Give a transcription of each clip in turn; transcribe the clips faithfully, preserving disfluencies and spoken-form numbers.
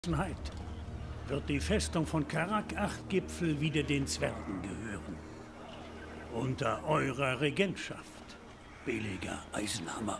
wird die Festung von Karak acht Gipfel wieder den Zwergen gehören. Unter eurer Regentschaft, billiger Eisenhammer.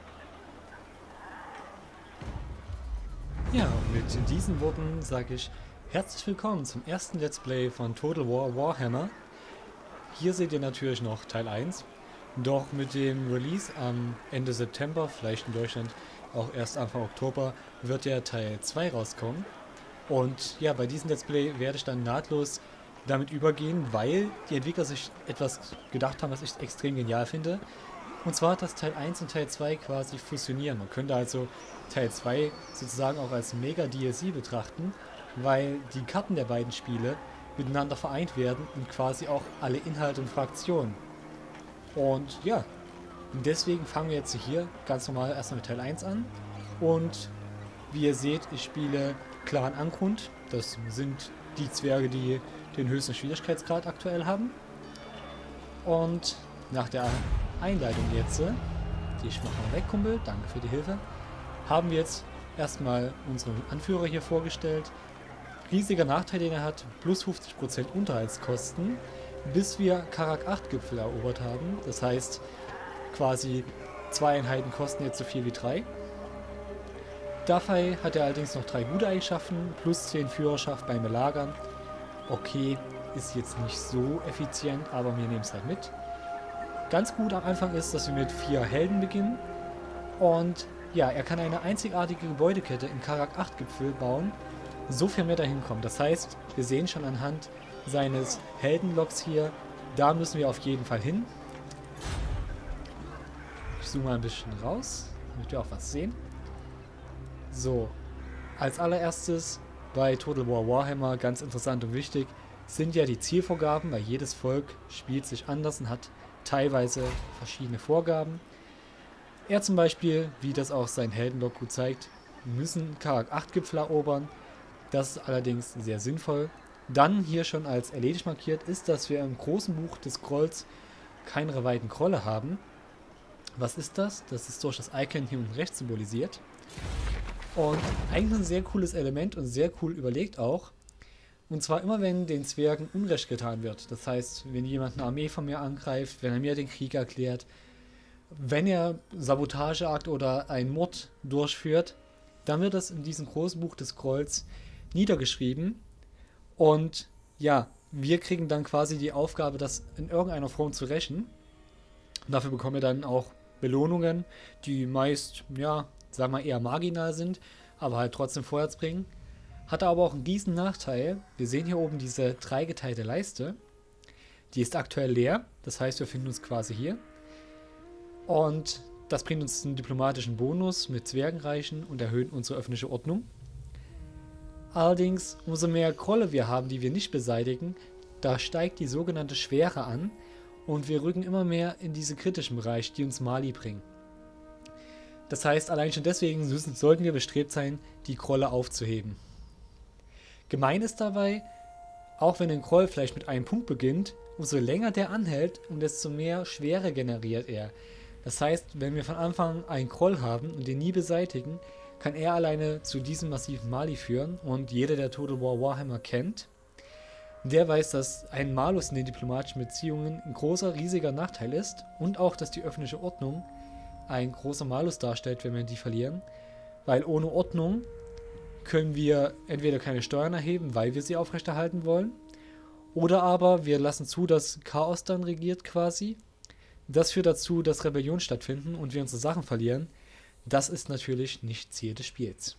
Ja, und mit diesen Worten sage ich herzlich willkommen zum ersten Let's Play von Total War Warhammer. Hier seht ihr natürlich noch Teil eins, doch mit dem Release am Ende September, vielleicht in Deutschland auch erst Anfang Oktober, wird der Teil zwei rauskommen. Und ja, bei diesem Let's Play werde ich dann nahtlos damit übergehen, weil die Entwickler sich etwas gedacht haben, was ich extrem genial finde. Und zwar, dass Teil eins und Teil zwei quasi fusionieren. Man könnte also Teil zwei sozusagen auch als Mega-D L C betrachten, weil die Karten der beiden Spiele miteinander vereint werden und quasi auch alle Inhalte und Fraktionen. Und ja, deswegen fangen wir jetzt hier ganz normal erstmal mit Teil eins an. Und wie ihr seht, ich spiele Clan Angrund. Das sind die Zwerge, die den höchsten Schwierigkeitsgrad aktuell haben. Und nach der Einleitung jetzt, die ich mache mal weg, Kumpel, danke für die Hilfe, haben wir jetzt erstmal unseren Anführer hier vorgestellt. Riesiger Nachteil, den er hat, plus fünfzig Prozent Unterhaltskosten, bis wir Karak acht Gipfel erobert haben. Das heißt, quasi zwei Einheiten kosten jetzt so viel wie drei. Dafür hat er allerdings noch drei gute Eigenschaften, plus zehn Führerschaft beim Belagern. Okay, ist jetzt nicht so effizient, aber wir nehmen es halt mit. Ganz gut am Anfang ist, dass wir mit vier Helden beginnen. Und ja, er kann eine einzigartige Gebäudekette in Karak acht Gipfel bauen, sofern wir dahin kommen. Das heißt, wir sehen schon anhand seines Heldenlogs hier, da müssen wir auf jeden Fall hin. Ich zoome mal ein bisschen raus, damit wir auch was sehen. So, als allererstes bei Total War Warhammer, ganz interessant und wichtig, sind ja die Zielvorgaben, weil jedes Volk spielt sich anders und hat teilweise verschiedene Vorgaben. Er zum Beispiel, wie das auch sein Heldenlog gut zeigt, müssen Karak acht Gipfel erobern. Das ist allerdings sehr sinnvoll. Dann hier schon als erledigt markiert ist, dass wir im großen Buch des Grolls keine weiten Grolle haben. Was ist das? Das ist durch das Icon hier unten rechts symbolisiert. Und eigentlich ein sehr cooles Element und sehr cool überlegt auch. Und zwar immer, wenn den Zwergen Unrecht getan wird. Das heißt, wenn jemand eine Armee von mir angreift, wenn er mir den Krieg erklärt, wenn er Sabotageakt oder einen Mord durchführt, dann wird das in diesem großen Buch des Grolls niedergeschrieben. Und ja, wir kriegen dann quasi die Aufgabe, das in irgendeiner Form zu rächen. Und dafür bekommen wir dann auch Belohnungen, die meist, ja, sagen wir eher marginal sind, aber halt trotzdem vorwärts bringen. Hatte aber auch einen riesen Nachteil. Wir sehen hier oben diese dreigeteilte Leiste. Die ist aktuell leer, das heißt, wir finden uns quasi hier. Und das bringt uns einen diplomatischen Bonus mit Zwergenreichen und erhöht unsere öffentliche Ordnung. Allerdings, umso mehr Grolle wir haben, die wir nicht beseitigen, da steigt die sogenannte Schwere an und wir rücken immer mehr in diese kritischen Bereich, die uns Mali bringen. Das heißt, allein schon deswegen müssen, sollten wir bestrebt sein, die Grolle aufzuheben. Gemein ist dabei, auch wenn ein Groll vielleicht mit einem Punkt beginnt, umso länger der anhält und desto mehr Schwere generiert er. Das heißt, wenn wir von Anfang einen Groll haben und den nie beseitigen, kann er alleine zu diesem massiven Mali führen. Und jeder, der Total War Warhammer kennt, der weiß, dass ein Malus in den diplomatischen Beziehungen ein großer, riesiger Nachteil ist und auch, dass die öffentliche Ordnung ein großer Malus darstellt, wenn wir die verlieren. Weil ohne Ordnung können wir entweder keine Steuern erheben, weil wir sie aufrechterhalten wollen, oder aber wir lassen zu, dass Chaos dann regiert quasi. Das führt dazu, dass Rebellion stattfinden und wir unsere Sachen verlieren. Das ist natürlich nicht Ziel des Spiels.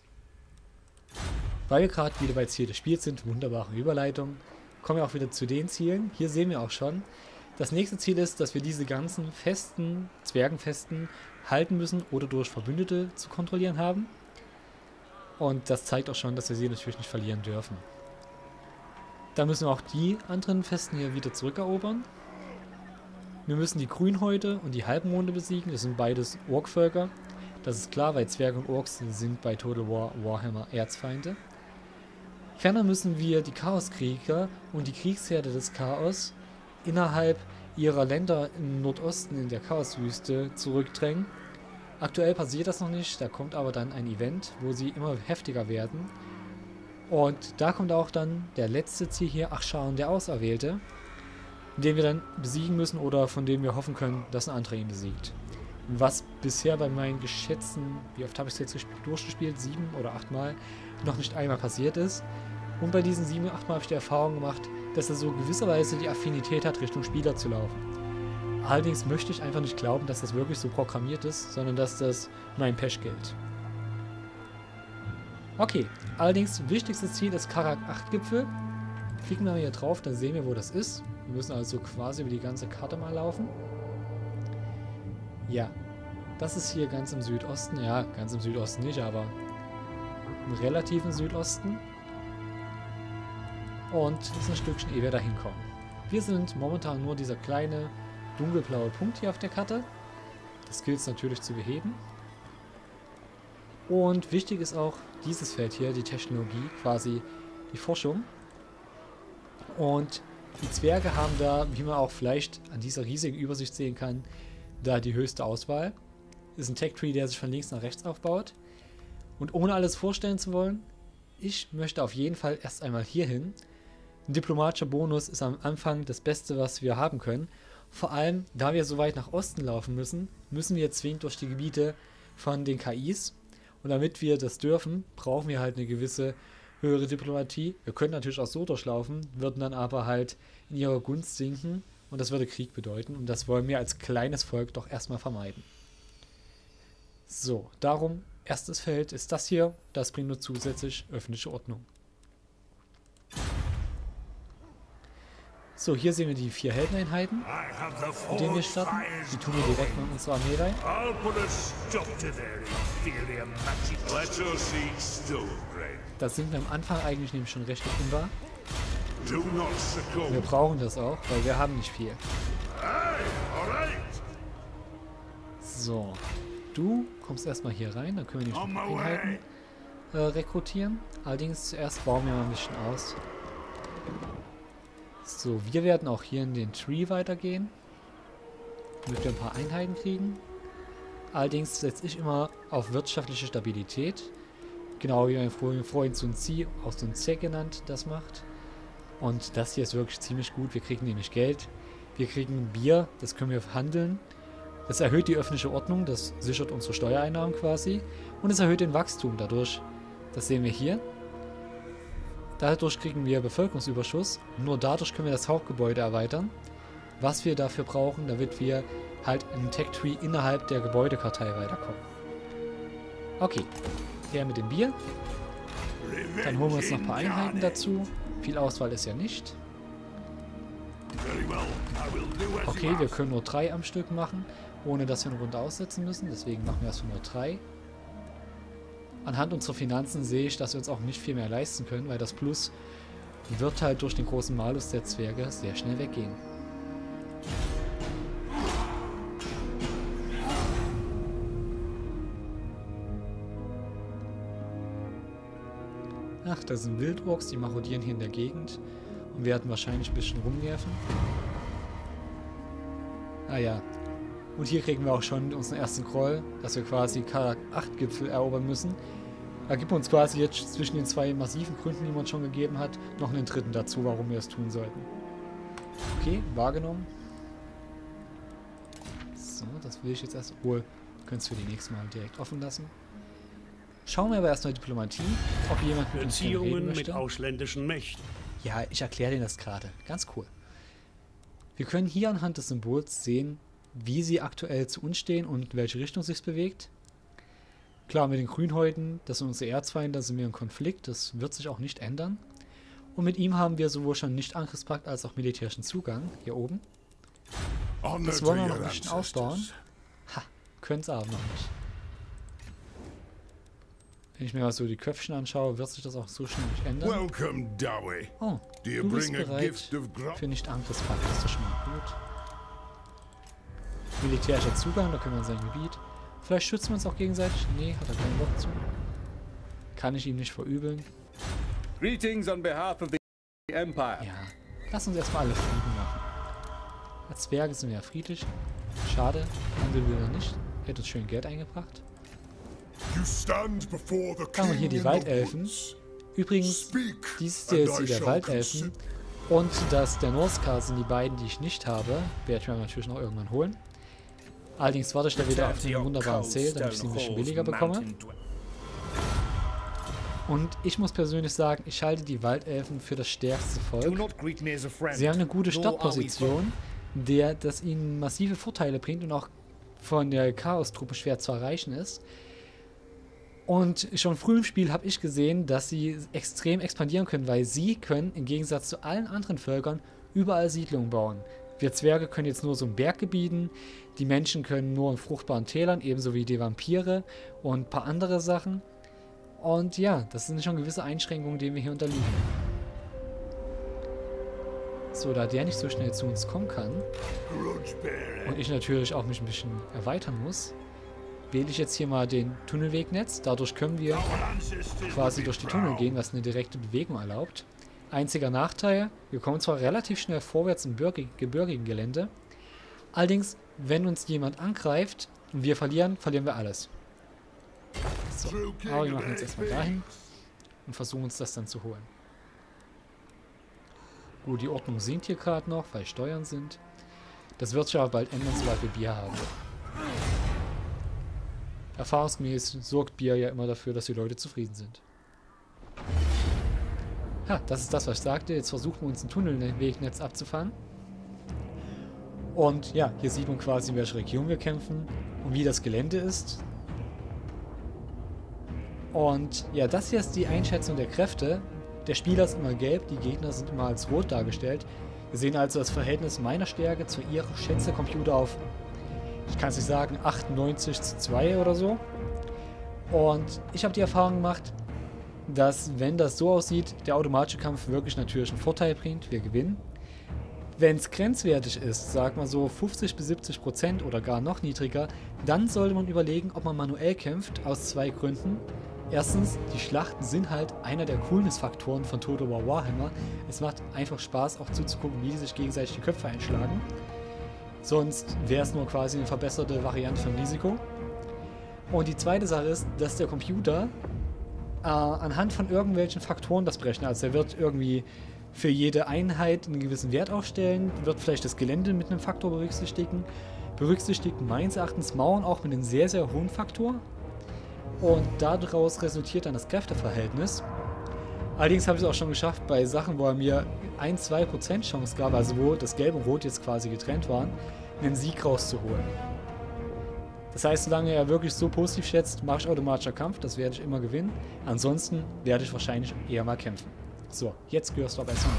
Weil wir gerade wieder bei Ziel des Spiels sind, wunderbare Überleitung, kommen wir auch wieder zu den Zielen. Hier sehen wir auch schon, das nächste Ziel ist, dass wir diese ganzen festen, Zwergenfesten halten müssen oder durch Verbündete zu kontrollieren haben. Und das zeigt auch schon, dass wir sie natürlich nicht verlieren dürfen. Dann müssen wir auch die anderen Festen hier wieder zurückerobern. Wir müssen die Grünhäute und die Halbmonde besiegen. Das sind beides Orkvölker. Das ist klar, weil Zwerge und Orks sind bei Total War Warhammer Erzfeinde. Ferner müssen wir die Chaoskrieger und die Kriegsherde des Chaos innerhalb ihrer Länder im Nordosten in der Chaoswüste zurückdrängen. Aktuell passiert das noch nicht, da kommt aber dann ein Event, wo sie immer heftiger werden Und da kommt auch dann der letzte Ziel hier, Achsharon der Auserwählte, den wir dann besiegen müssen oder von dem wir hoffen können, dass ein anderer ihn besiegt. Was bisher bei meinen geschätzten, wie oft habe ich es jetzt durchgespielt, sieben oder acht Mal, noch nicht einmal passiert ist. Und bei diesen sieben, acht Mal habe ich die Erfahrung gemacht, dass er so gewisserweise die Affinität hat, Richtung Spieler zu laufen. Allerdings möchte ich einfach nicht glauben, dass das wirklich so programmiert ist, sondern dass das mein Pech gilt. Okay, allerdings wichtigstes Ziel ist Karak acht Gipfel. Klicken wir hier drauf, dann sehen wir, wo das ist. Wir müssen also quasi über die ganze Karte mal laufen. Ja, das ist hier ganz im Südosten. Ja, ganz im Südosten nicht, aber im relativen Südosten. Und das ist ein Stückchen, ehe wir da hinkommen. Wir sind momentan nur dieser kleine dunkelblaue Punkt hier auf der Karte. Das gilt es natürlich zu beheben. Und wichtig ist auch dieses Feld hier, die Technologie, quasi die Forschung. Und die Zwerge haben da, wie man auch vielleicht an dieser riesigen Übersicht sehen kann, da die höchste Auswahl. Ist ein Tech-Tree, der sich von links nach rechts aufbaut. Und ohne alles vorstellen zu wollen, ich möchte auf jeden Fall erst einmal hier hin. Ein diplomatischer Bonus ist am Anfang das Beste, was wir haben können. Vor allem, da wir so weit nach Osten laufen müssen, müssen wir zwingend durch die Gebiete von den K Is. Und damit wir das dürfen, brauchen wir halt eine gewisse höhere Diplomatie. Wir können natürlich auch so durchlaufen, würden dann aber halt in ihrer Gunst sinken. Und das würde Krieg bedeuten. Und das wollen wir als kleines Volk doch erstmal vermeiden. So, darum, erstes Feld ist das hier. Das bringt nur zusätzlich öffentliche Ordnung. So, hier sehen wir die vier Heldeneinheiten, mit denen wir starten. Die tun wir direkt mit unserer Armee rein. Das sind wir am Anfang eigentlich nämlich schon recht unwahr. Wir brauchen das auch, weil wir haben nicht viel. So, du kommst erstmal hier rein, dann können wir nämlich noch Einheiten äh, rekrutieren. Allerdings zuerst bauen wir mal ein bisschen aus. So, wir werden auch hier in den Tree weitergehen, damit wir ein paar Einheiten kriegen. Allerdings setze ich immer auf wirtschaftliche Stabilität. Genau wie mein Freund Sun Zi, auch Sun Ce genannt, das macht. Und das hier ist wirklich ziemlich gut. Wir kriegen nämlich Geld. Wir kriegen Bier, das können wir handeln. Das erhöht die öffentliche Ordnung, das sichert unsere Steuereinnahmen quasi. Und es erhöht den Wachstum dadurch. Das sehen wir hier. Dadurch kriegen wir Bevölkerungsüberschuss. Nur dadurch können wir das Hauptgebäude erweitern. Was wir dafür brauchen, damit wir halt in Tech-Tree innerhalb der Gebäudekartei weiterkommen. Okay, der mit dem Bier. Dann holen wir uns noch ein paar Einheiten dazu. Viel Auswahl ist ja nicht. Okay, wir können nur drei am Stück machen, ohne dass wir eine Runde aussetzen müssen. Deswegen machen wir erstmal nur drei. Anhand unserer Finanzen sehe ich, dass wir uns auch nicht viel mehr leisten können, weil das Plus wird halt durch den großen Malus der Zwerge sehr schnell weggehen. Ach, da sind Wildorks, die marodieren hier in der Gegend und werden wahrscheinlich ein bisschen rumwerfen. Ah ja. Und hier kriegen wir auch schon unseren ersten Groll, dass wir quasi Karak acht Gipfel erobern müssen. Da gibt uns quasi jetzt zwischen den zwei massiven Gründen, die man uns schon gegeben hat, noch einen dritten dazu, warum wir es tun sollten. Okay, wahrgenommen. So, das will ich jetzt erst... Wohl, können es für die nächste Mal direkt offen lassen. Schauen wir aber erstmal Diplomatie, ob jemand mit uns reden Beziehungen möchte. mit ausländischen Mächten. Ja, ich erkläre Ihnen das gerade. Ganz cool. Wir können hier anhand des Symbols sehen, wie sie aktuell zu uns stehen und in welche Richtung sich bewegt. Klar, mit den Grünhäuten, das sind unsere Erzfeinde, da sind wir im Konflikt, das wird sich auch nicht ändern. Und mit ihm haben wir sowohl schon Nicht-Angriffspakt als auch militärischen Zugang, hier oben. Das wollen wir noch ein bisschen ausbauen. Ha, können es aber noch nicht. Wenn ich mir mal so die Köpfchen anschaue, wird sich das auch so schnell nicht ändern. Oh, du bist bereit für Nicht-Angriffspakt, das ist doch schon mal gut. Militärischer Zugang, da können wir in sein Gebiet. Vielleicht schützen wir uns auch gegenseitig. Nee, hat er keinen Bock zu. Kann ich ihm nicht verübeln. Greetings on behalf of the Empire. Ja, lass uns erstmal alle Frieden machen. Als Zwerge sind wir ja friedlich. Schade, Handel will er nicht. Hätte uns schön Geld eingebracht. You stand before the Dann haben wir hier die king in the Waldelfen. woods. Übrigens, dies ist jetzt der Waldelfen und das der Northcar sind die beiden, die ich nicht habe. Werde ich mir natürlich noch irgendwann holen. Allerdings warte ich da wieder auf den wunderbaren Sale, damit ich sie ein bisschen billiger bekomme. Und ich muss persönlich sagen, ich halte die Waldelfen für das stärkste Volk. Sie haben eine gute Startposition, der das ihnen massive Vorteile bringt und auch von der Chaos-Truppe schwer zu erreichen ist. Und schon früh im Spiel habe ich gesehen, dass sie extrem expandieren können, weil sie können im Gegensatz zu allen anderen Völkern überall Siedlungen bauen. Wir Zwerge können jetzt nur so in Berggebieten, die Menschen können nur in fruchtbaren Tälern, ebenso wie die Vampire und ein paar andere Sachen. Und ja, das sind schon gewisse Einschränkungen, denen wir hier unterliegen. So, da der nicht so schnell zu uns kommen kann und ich natürlich auch mich ein bisschen erweitern muss, wähle ich jetzt hier mal den Tunnelwegnetz. Dadurch können wir quasi durch die Tunnel gehen, was eine direkte Bewegung erlaubt. Einziger Nachteil, wir kommen zwar relativ schnell vorwärts im gebirgigen Gelände, allerdings, wenn uns jemand angreift und wir verlieren, verlieren wir alles. So, aber wir machen jetzt erstmal dahin und versuchen uns das dann zu holen. Gut, die Ordnung sinkt hier gerade noch, weil Steuern sind. Das wird sich aber bald ändern, sobald wir Bier haben. Erfahrungsgemäß sorgt Bier ja immer dafür, dass die Leute zufrieden sind. Ha, das ist das, was ich sagte. Jetzt versuchen wir uns ein Tunnelwegnetz abzufangen. Und ja, hier sieht man quasi, in welcher Region wir kämpfen und wie das Gelände ist. Und ja, das hier ist die Einschätzung der Kräfte. Der Spieler ist immer gelb, die Gegner sind immer als rot dargestellt. Wir sehen also das Verhältnis meiner Stärke zu ihrer Schätzecomputer auf, ich kann es nicht sagen, achtundneunzig zu zwei oder so. Und ich habe die Erfahrung gemacht, dass, wenn das so aussieht, der automatische Kampf wirklich natürlich einen Vorteil bringt, wir gewinnen. Wenn es grenzwertig ist, sag mal so fünfzig bis siebzig Prozent oder gar noch niedriger, dann sollte man überlegen, ob man manuell kämpft, aus zwei Gründen. Erstens, die Schlachten sind halt einer der Coolness-Faktoren von Total War Warhammer. Es macht einfach Spaß, auch zuzugucken, wie die sich gegenseitig die Köpfe einschlagen. Sonst wäre es nur quasi eine verbesserte Variante vom Risiko. Und die zweite Sache ist, dass der Computer äh, anhand von irgendwelchen Faktoren das berechnet. Also er wird irgendwie für jede Einheit einen gewissen Wert aufstellen, wird vielleicht das Gelände mit einem Faktor berücksichtigen, berücksichtigt meines Erachtens Mauern auch mit einem sehr, sehr hohen Faktor. Und daraus resultiert dann das Kräfteverhältnis. Allerdings habe ich es auch schon geschafft, bei Sachen, wo er mir ein bis zwei Prozent Chance gab, also wo das Gelb und Rot jetzt quasi getrennt waren, einen Sieg rauszuholen. Das heißt, solange er wirklich so positiv schätzt, mache ich automatischer Kampf, das werde ich immer gewinnen. Ansonsten werde ich wahrscheinlich eher mal kämpfen. So, jetzt gehörst du aber erstmal.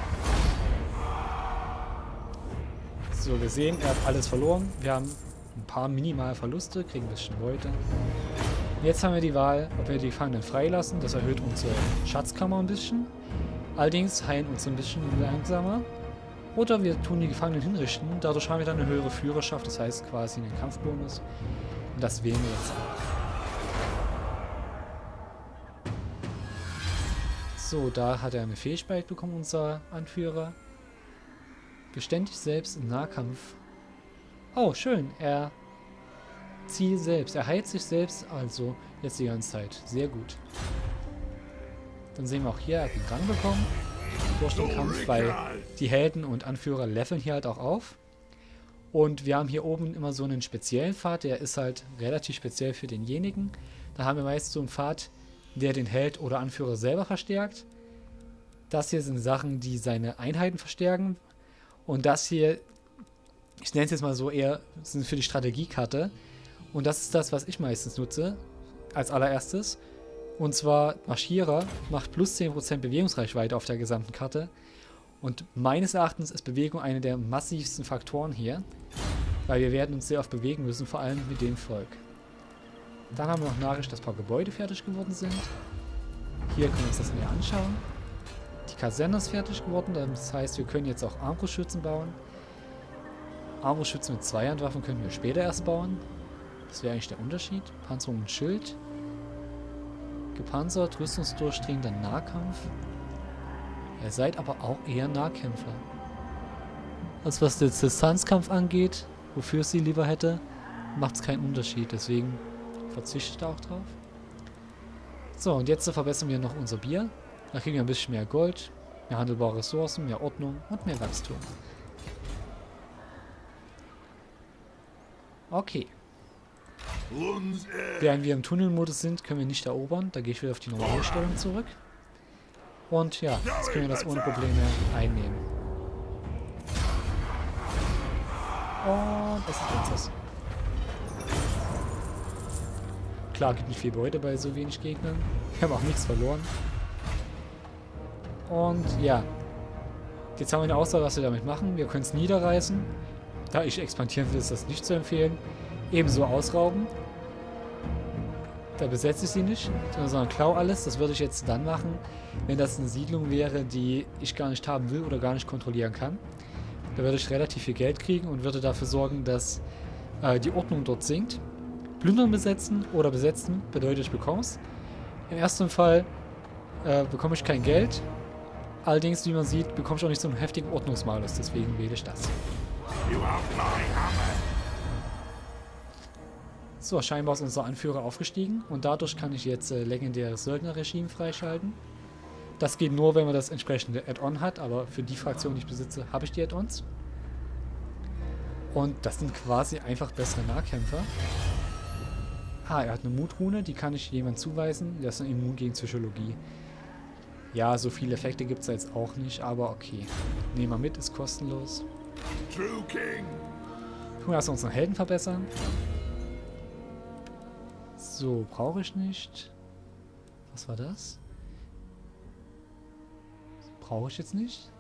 So, wir sehen, er hat alles verloren. Wir haben ein paar minimale Verluste, kriegen ein bisschen Beute. Jetzt haben wir die Wahl, ob wir die Gefangenen freilassen. Das erhöht unsere Schatzkammer ein bisschen. Allerdings heilen uns ein bisschen langsamer. Oder wir tun die Gefangenen hinrichten. Dadurch haben wir dann eine höhere Führerschaft, das heißt quasi einen Kampfbonus. Und das wählen wir jetzt auch. So, da hat er eine Fähigkeit bekommen, unser Anführer. Beständig selbst im Nahkampf. Oh, schön. Er Ziel selbst. Er heilt sich selbst also jetzt die ganze Zeit. Sehr gut. Dann sehen wir auch hier, er hat einen Rang bekommen durch den Kampf, weil die Helden und Anführer leveln hier halt auch auf. Und wir haben hier oben immer so einen speziellen Pfad, der ist halt relativ speziell für denjenigen. Da haben wir meist so einen Pfad, der den Held oder Anführer selber verstärkt. Das hier sind Sachen, die seine Einheiten verstärken. Und das hier, ich nenne es jetzt mal so, eher sind für die Strategiekarte. Und das ist das, was ich meistens nutze, als allererstes. Und zwar Marschierer macht plus zehn Prozent Bewegungsreichweite auf der gesamten Karte. Und meines Erachtens ist Bewegung einer der massivsten Faktoren hier. Weil wir werden uns sehr oft bewegen müssen, vor allem mit dem Volk. Dann haben wir noch Nachricht, dass ein paar Gebäude fertig geworden sind. Hier können wir uns das näher anschauen. Die Kaserne ist fertig geworden, das heißt, wir können jetzt auch Armbrustschützen bauen. Armbrustschützen mit Zweihandwaffen können wir später erst bauen. Das wäre eigentlich der Unterschied. Panzerung und Schild. Gepanzert, rüstungsdurchdringender Nahkampf. Ihr seid aber auch eher Nahkämpfer. Also was den Distanzkampf angeht, wofür ich sie lieber hätte, macht es keinen Unterschied. Deswegen verzichte ich da auch drauf. So, und jetzt verbessern wir noch unser Bier. Da kriegen wir ein bisschen mehr Gold, mehr handelbare Ressourcen, mehr Ordnung und mehr Wachstum. Okay. Während wir im Tunnelmodus sind, können wir nicht erobern. Da gehe ich wieder auf die normale Stellung zurück. Und ja, jetzt können wir das ohne Probleme einnehmen. Und das ist jetzt das. Klar, gibt nicht viel Beute bei so wenig Gegnern. Wir haben auch nichts verloren. Und ja. Jetzt haben wir eine Auswahl, was wir damit machen. Wir können es niederreißen. Da ich expandieren will, ist das nicht zu empfehlen. Ebenso ausrauben. Da besetze ich sie nicht, sondern klau alles. Das würde ich jetzt dann machen, wenn das eine Siedlung wäre, die ich gar nicht haben will oder gar nicht kontrollieren kann. Da würde ich relativ viel Geld kriegen und würde dafür sorgen, dass äh, die Ordnung dort sinkt. Plündern besetzen oder besetzen bedeutet, ich bekomme es. Im ersten Fall äh, bekomme ich kein Geld. Allerdings, wie man sieht, bekomme ich auch nicht so einen heftigen Ordnungsmalus. Deswegen wähle ich das. So, scheinbar ist unser Anführer aufgestiegen und dadurch kann ich jetzt äh, legendäres Söldnerregime freischalten. Das geht nur, wenn man das entsprechende Add-on hat, aber für die Fraktion, die ich besitze, habe ich die Add-ons. Und das sind quasi einfach bessere Nahkämpfer. Ah, er hat eine Mutrune, die kann ich jemand zuweisen. Der ist immun gegen Psychologie. Ja, so viele Effekte gibt es jetzt auch nicht, aber okay. Nehmen wir mit, ist kostenlos. True King. Tun wir erst unseren Helden verbessern. So, brauche ich nicht. Was war das? Brauche ich jetzt nicht.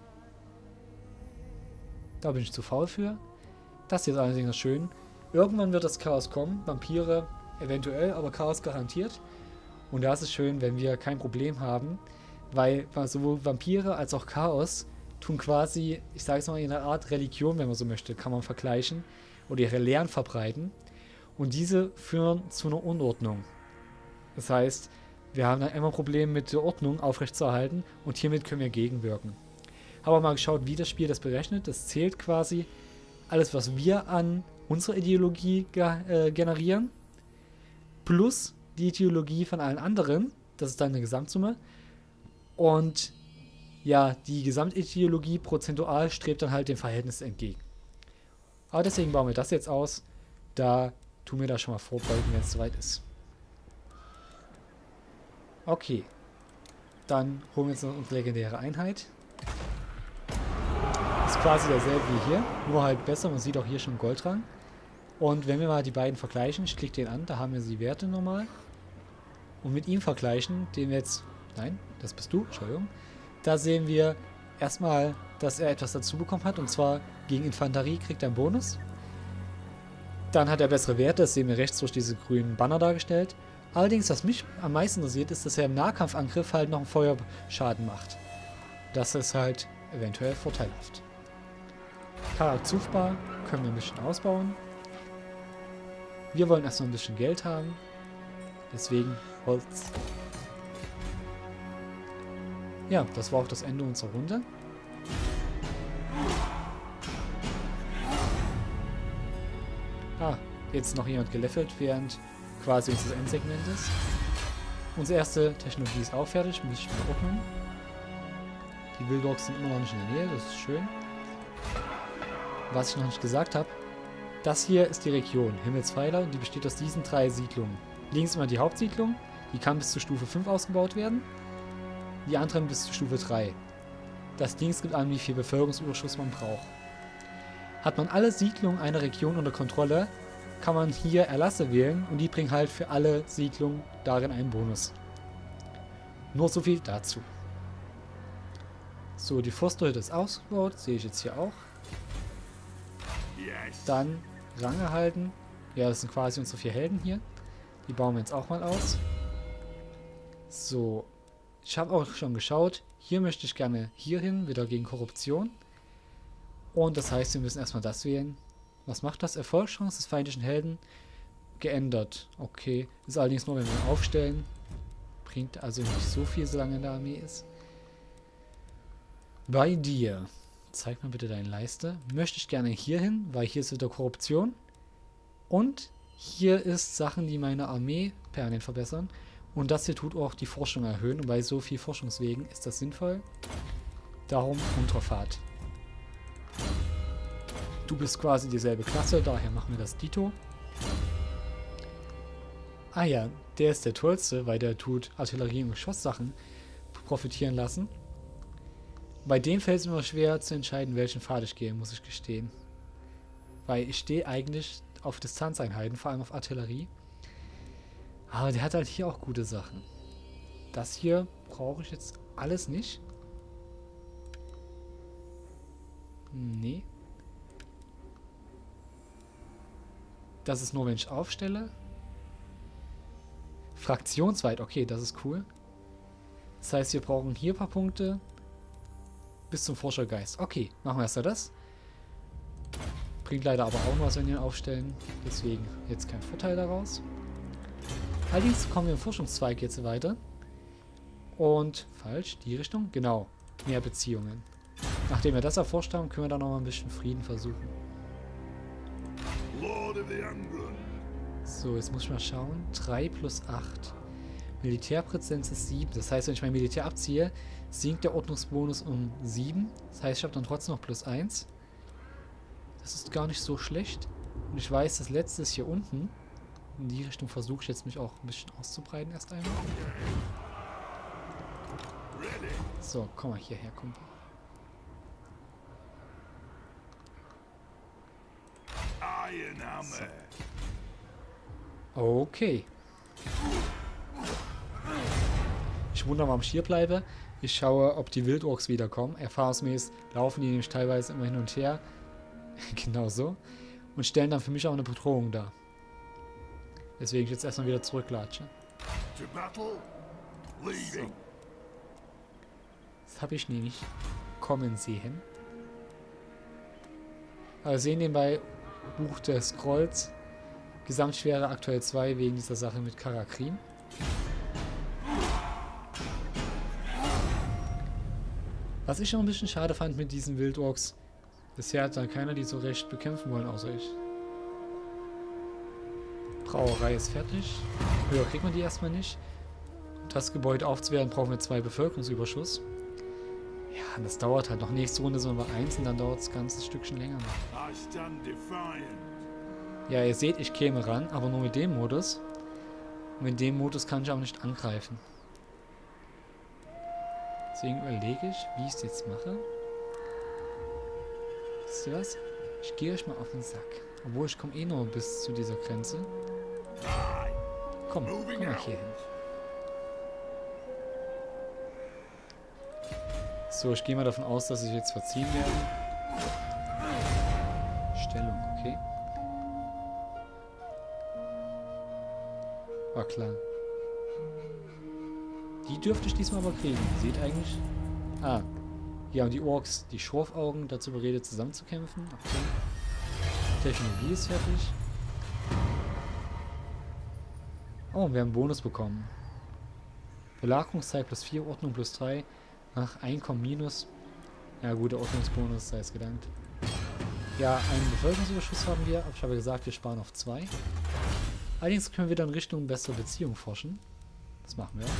Da bin ich zu faul für. Das hier ist allerdings schön. Irgendwann wird das Chaos kommen. Vampire eventuell, aber Chaos garantiert. Und da ist es schön, wenn wir kein Problem haben, weil sowohl Vampire als auch Chaos tun quasi, ich sage es mal, in einer Art Religion, wenn man so möchte, kann man vergleichen, oder ihre Lehren verbreiten. Und diese führen zu einer Unordnung. Das heißt, wir haben dann immer Probleme mit der Ordnung aufrechtzuerhalten und hiermit können wir gegenwirken. Habe auch mal geschaut, wie das Spiel das berechnet. Das zählt quasi alles, was wir an unserer Ideologie ge äh, generieren, plus die Ideologie von allen anderen. Das ist dann eine Gesamtsumme. Und ja, die Gesamtideologie prozentual strebt dann halt dem Verhältnis entgegen. Aber deswegen bauen wir das jetzt aus. Da tun wir da schon mal vorbeugen, wenn es soweit ist. Okay. Dann holen wir jetzt noch unsere legendäre Einheit. Ist quasi derselbe wie hier, nur halt besser. Man sieht auch hier schon Goldrang. Und wenn wir mal die beiden vergleichen, ich klicke den an, da haben wir die Werte nochmal. Und mit ihm vergleichen, den wir jetzt... Nein, das bist du, Entschuldigung. Da sehen wir erstmal, dass er etwas dazu bekommen hat. Und zwar gegen Infanterie kriegt er einen Bonus. Dann hat er bessere Werte, das sehen wir rechts durch diese grünen Banner dargestellt. Allerdings, was mich am meisten interessiert, ist, dass er im Nahkampfangriff halt noch einen Feuerschaden macht. Das ist halt eventuell vorteilhaft. Charakzufbar können wir ein bisschen ausbauen. Wir wollen erstmal ein bisschen Geld haben. Deswegen Holz. Ja, das war auch das Ende unserer Runde. Ah, jetzt noch jemand gelevelt, während quasi unser Endsegment ist. Unsere erste Technologie ist auch fertig, ein bisschen in Ordnung. Die Wildogs sind immer noch nicht in der Nähe, das ist schön. Was ich noch nicht gesagt habe, das hier ist die Region Himmelspfeiler und die besteht aus diesen drei Siedlungen. Links immer die Hauptsiedlung, die kann bis zur Stufe fünf ausgebaut werden. Die anderen bis zur Stufe drei. Das Ding gibt an, wie viel Bevölkerungsüberschuss man braucht. Hat man alle Siedlungen einer Region unter Kontrolle, kann man hier Erlasse wählen und die bringen halt für alle Siedlungen darin einen Bonus. Nur so viel dazu. So, die Forstleute ist ausgebaut, sehe ich jetzt hier auch. Dann Rang erhalten. Ja, das sind quasi unsere vier Helden hier. Die bauen wir jetzt auch mal aus. So, ich habe auch schon geschaut. Hier möchte ich gerne hier hin, wieder gegen Korruption. Und das heißt, wir müssen erstmal das wählen. Was macht das? Erfolgschance des feindlichen Helden geändert. Okay, ist allerdings nur, wenn wir ihn aufstellen. Bringt also nicht so viel, solange er in der Armee ist. Bei dir. Zeig mal bitte deine Leiste. Möchte ich gerne hier hin, weil hier ist wieder Korruption. Und hier ist Sachen, die meine Armee permanent verbessern. Und das hier tut auch die Forschung erhöhen. Und bei so viel Forschungswegen ist das sinnvoll. Darum Unterfahrt. Du bist quasi dieselbe Klasse, daher machen wir das Dito. Ah ja, der ist der tollste, weil der tut Artillerie- und Geschosssachen profitieren lassen. Bei dem fällt es mir schwer zu entscheiden, welchen Pfad ich gehe, muss ich gestehen. Weil ich stehe eigentlich auf Distanzeinheiten, vor allem auf Artillerie. Aber der hat halt hier auch gute Sachen. Das hier brauche ich jetzt alles nicht. Nee. Das ist nur, wenn ich aufstelle. Fraktionsweit, okay, das ist cool. Das heißt, wir brauchen hier ein paar Punkte bis zum Forschergeist. Okay, machen wir erst mal das. Bringt leider aber auch nur was, wenn wir ihn aufstellen. Deswegen jetzt kein Vorteil daraus. Allerdings kommen wir im Forschungszweig jetzt weiter. Und, falsch, die Richtung? Genau, mehr Beziehungen. Nachdem wir das erforscht haben, können wir dann noch mal ein bisschen Frieden versuchen. So, jetzt muss ich mal schauen. drei plus acht. Militärpräsenz ist sieben. Das heißt, wenn ich mein Militär abziehe, sinkt der Ordnungsbonus um sieben. Das heißt, ich habe dann trotzdem noch plus eins. Das ist gar nicht so schlecht. Und ich weiß, das letzte ist hier unten. In die Richtung versuche ich jetzt mich auch ein bisschen auszubreiten erst einmal. So, komm mal hierher, Kumpel. So. Okay. Ich wundere, warum ich hier bleibe. Ich schaue, ob die Wildorks wiederkommen. Erfahrungsmäßig laufen die nämlich teilweise immer hin und her. Genau so. Und stellen dann für mich auch eine Bedrohung dar. Deswegen ich jetzt erstmal wieder zurücklatsche. So. Das habe ich nämlich kommen sehen. Aber wir sehen nebenbei Buch des Scrolls. Gesamtschwere aktuell zwei wegen dieser Sache mit Karakrim. Was ich noch ein bisschen schade fand mit diesen Wildorks, bisher hat da keiner die so recht bekämpfen wollen, außer ich. Brauerei ist fertig. Höher kriegt man die erstmal nicht. Um das Gebäude aufzuwerten, brauchen wir zwei Bevölkerungsüberschuss. Ja, das dauert halt noch. Nächste Runde sind wir bei eins und dann dauert es ein ganzes Stückchen länger noch. Ja, ihr seht, ich käme ran, aber nur mit dem Modus. Und mit dem Modus kann ich auch nicht angreifen. Deswegen überlege ich, wie ich es jetzt mache. Wisst ihr was? Ich gehe euch mal auf den Sack. Obwohl, ich komme eh nur bis zu dieser Grenze. Komm, komm mal hier hin. So, ich gehe mal davon aus, dass ich jetzt verziehen werde. Stellung, okay. War klar. Die dürfte ich diesmal aber kriegen. Sieht eigentlich... Ah. Ja, und die Orks, die Schorfaugen, dazu beredet, zusammenzukämpfen. Okay. Technologie ist fertig. Oh, wir haben einen Bonus bekommen. Belagerungszeit plus vier, Ordnung plus drei. Ach, Einkommen minus. Ja gut, der Ordnungsbonus, sei es gedankt. Ja, einen Bevölkerungsüberschuss haben wir, aber ich habe gesagt, wir sparen auf zwei. Allerdings können wir dann Richtung bessere Beziehung forschen. Das machen wir.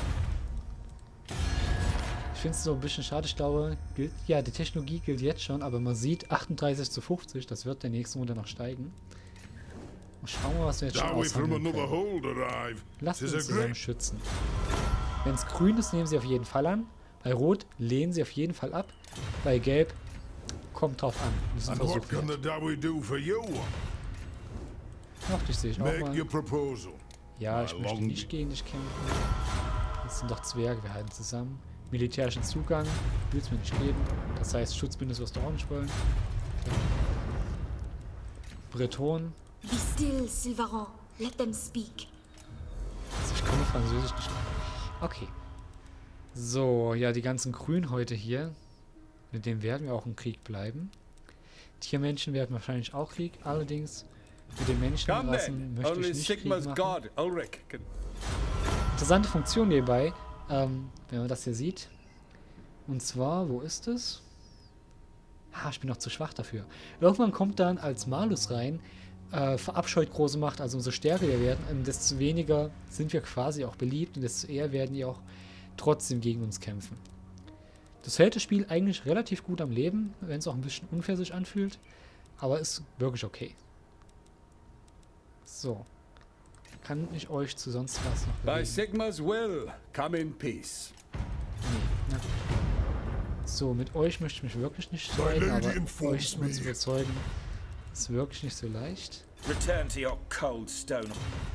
Ich finde es so ein bisschen schade, ich glaube, gilt, ja, die Technologie gilt jetzt schon, aber man sieht achtunddreißig zu fünfzig, das wird der nächsten Runde noch steigen. Und schauen wir mal, was wir jetzt schon aushandeln können. Lasst uns zusammen schützen. Wenn es grün ist, nehmen sie auf jeden Fall an. Bei Rot lehnen sie auf jeden Fall ab. Bei Gelb kommt drauf an. Müssen versucht werden. Ach, dich sehe ich auch mal. Ja, ich möchte nicht gegen dich kämpfen. Das sind doch Zwerge, wir halten zusammen. Militärischen Zugang willst du mir nicht geben. Das heißt, Schutzbündnis wirst du auch nicht wollen. Okay. Breton. Be still, Sylvain. Let them speak. Also ich komme Französisch nicht. Okay. So, ja, die ganzen Grünhäute hier. Mit denen werden wir auch im Krieg bleiben. Tiermenschen werden wahrscheinlich auch Krieg. Allerdings mit den Menschenrassen möchte ich nicht Krieg machen. Interessante Funktion nebenbei, ähm, wenn man das hier sieht. Und zwar, wo ist es? Ah, ich bin noch zu schwach dafür. Irgendwann kommt dann als Malus rein äh, verabscheut große Macht, also umso stärker wir werden, ähm, desto weniger sind wir quasi auch beliebt und desto eher werden die auch trotzdem gegen uns kämpfen. Das hält das Spiel eigentlich relativ gut am Leben, wenn es auch ein bisschen unfair sich anfühlt, aber ist wirklich okay. So. Kann ich euch zu sonst was noch bewegen? By Sigma's will, come in peace. Nee, ne? So, mit euch möchte ich mich wirklich nicht streiten, aber euch nur zu überzeugen, ist wirklich nicht so leicht. Return to your cold stone.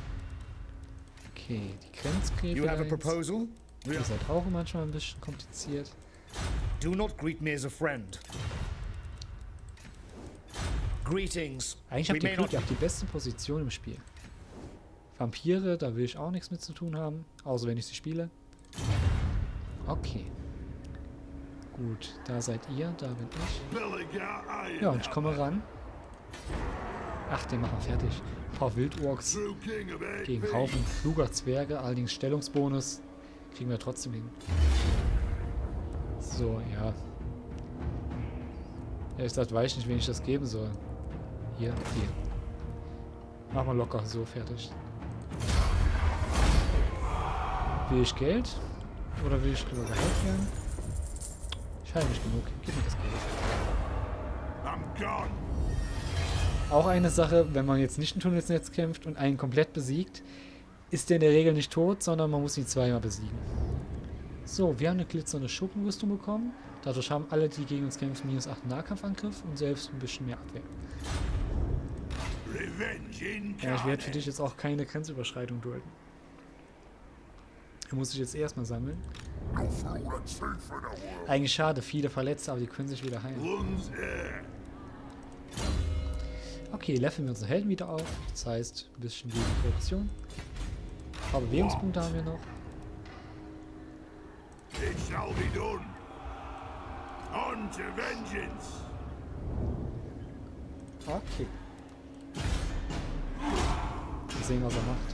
Okay, die Grenzgräber. You have a proposal? Ihr seid auch manchmal ein bisschen kompliziert. Do not greet me as a friend. Greetings. Eigentlich habt ihr Glück, ihr habt die beste Position im Spiel. Vampire, da will ich auch nichts mit zu tun haben, außer wenn ich sie spiele. Okay. Gut, da seid ihr, da bin ich. Ja, und ich komme ran. Ach, den machen wir fertig. Ein paar Wildorks gegen einen Haufen kluger Zwerge, allerdings Stellungsbonus. Kriegen wir trotzdem hin. So, ja. Ja, ich dachte, weiß nicht, wen ich das geben soll. Hier, hier. Machen wir locker, so, fertig. Will ich Geld? Oder will ich lieber geheilt werden? Ich heile nicht genug. Gib mir das Geld. Auch eine Sache, wenn man jetzt nicht ein Tunnelsnetz kämpft und einen komplett besiegt, ist der in der Regel nicht tot, sondern man muss ihn zweimal besiegen. So, wir haben eine glitzernde Schuppenrüstung bekommen. Dadurch haben alle, die gegen uns kämpfen, minus acht Nahkampfangriff und selbst ein bisschen mehr Abwehr. Ja, ich werde für dich jetzt auch keine Grenzüberschreitung dulden. Da muss ich jetzt erstmal sammeln. Eigentlich schade, viele Verletzte, aber die können sich wieder heilen. Okay, leveln wir unsere Helden wieder auf. Das heißt, ein bisschen gegen Korruption. Ein paar Bewegungspunkte haben wir noch. Okay. Mal sehen, was er macht.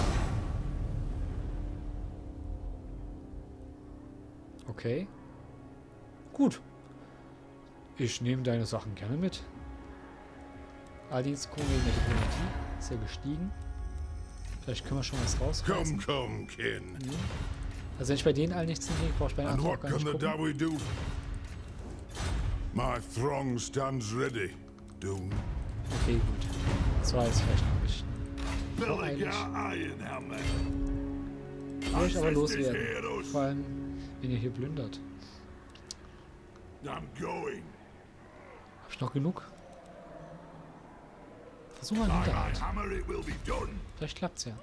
Okay. Gut. Ich nehme deine Sachen gerne mit. Allerdings gucken wir in der Diplomatie. Ist ja gestiegen. Vielleicht können wir schon was rausreißen. Come, come, kin. Nee. Also wenn ich bei denen allen nichts hinkriege, brauche ich bei And anderen auch what gar can nicht the gucken. Dawi do? My throng stands ready. Doom. Okay, gut. Das war jetzt vielleicht noch ein bisschen voreilig. Will ich aber loswerden. Vor allem, wenn ihr hier plündert. Hab ich noch genug? Versuch mal einen Hinterhalt. Vielleicht klappt's ja.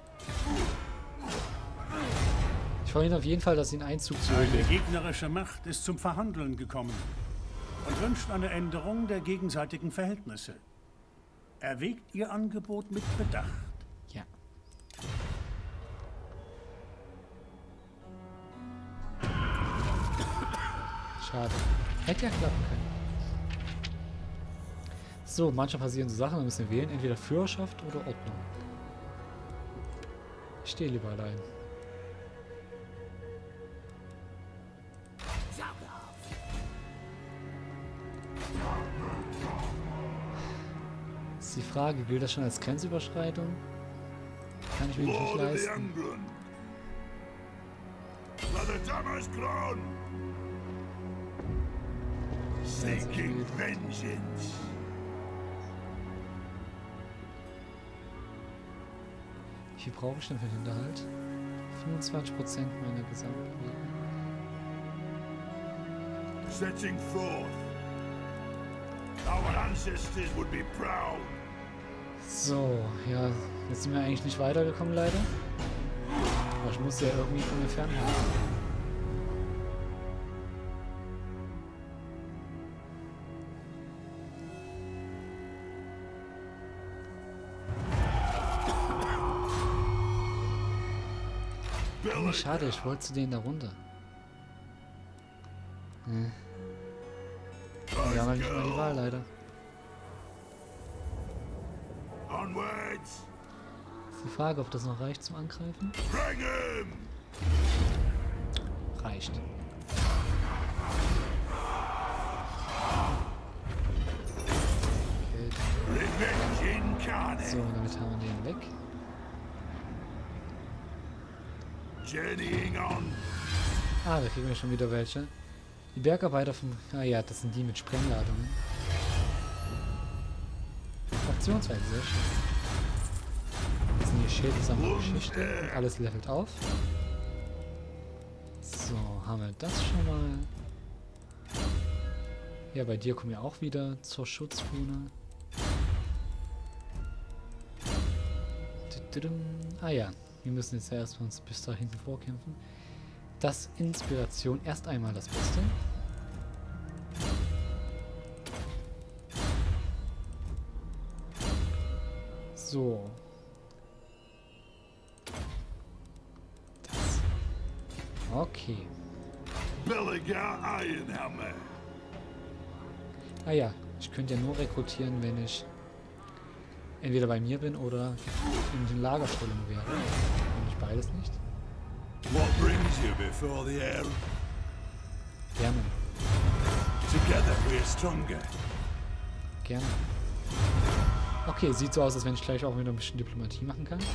Ich verhindere auf jeden Fall, dass sie einen Einzug zu Eine gegnerische Macht ist zum Verhandeln gekommen und wünscht eine Änderung der gegenseitigen Verhältnisse. Erwägt ihr Angebot mit Bedacht. Ja. Schade. Hätte ja klappen können. So, manchmal passieren so Sachen, da müssen wir wählen. Entweder Führerschaft oder Ordnung. Ich stehe lieber allein. Ist die Frage, gilt das schon als Grenzüberschreitung? Kann ich mir nicht leisten. Seeking vengeance. Wie viel brauche ich denn für den Hinterhalt? fünfundzwanzig Prozent meiner Gesamtbewegung. Setting forth. Our ancestors would be proud. So, ja, jetzt sind wir eigentlich nicht weitergekommen leider. Aber ich muss ja irgendwie von mir fernhalten. Eigentlich schade, ich wollte zu denen da runter. Hm. Wir haben halt nicht mal die Wahl leider. Onwards. Ist die Frage, ob das noch reicht zum Angreifen? Bring him. Reicht. Okay. Revenge incarnate. So, damit haben wir den weg. Journeying on. Ah, da kriegen wir schon wieder welche. Die Bergarbeiter vom... Ah ja, das sind die mit Sprengladungen. Fraktionswelt, sehr schön. Das sind hier Schädelsammler-Geschichte. Und alles levelt auf. So, haben wir das schon mal. Ja, bei dir kommen wir auch wieder zur Schutzrune. Ah ja, wir müssen jetzt ja erstmal uns bis da hinten vorkämpfen. Das Inspiration erst einmal das Beste. So. Das. Okay. Belegar Ironhammer. Ah ja, ich könnte ja nur rekrutieren, wenn ich entweder bei mir bin oder in den Lagerstellungen wäre. Wenn ich beides nicht. What brings you before the air? Gerne. Together we're stronger. Gerne. Okay, sieht so aus, als wenn ich gleich auch wieder ein bisschen Diplomatie machen kann.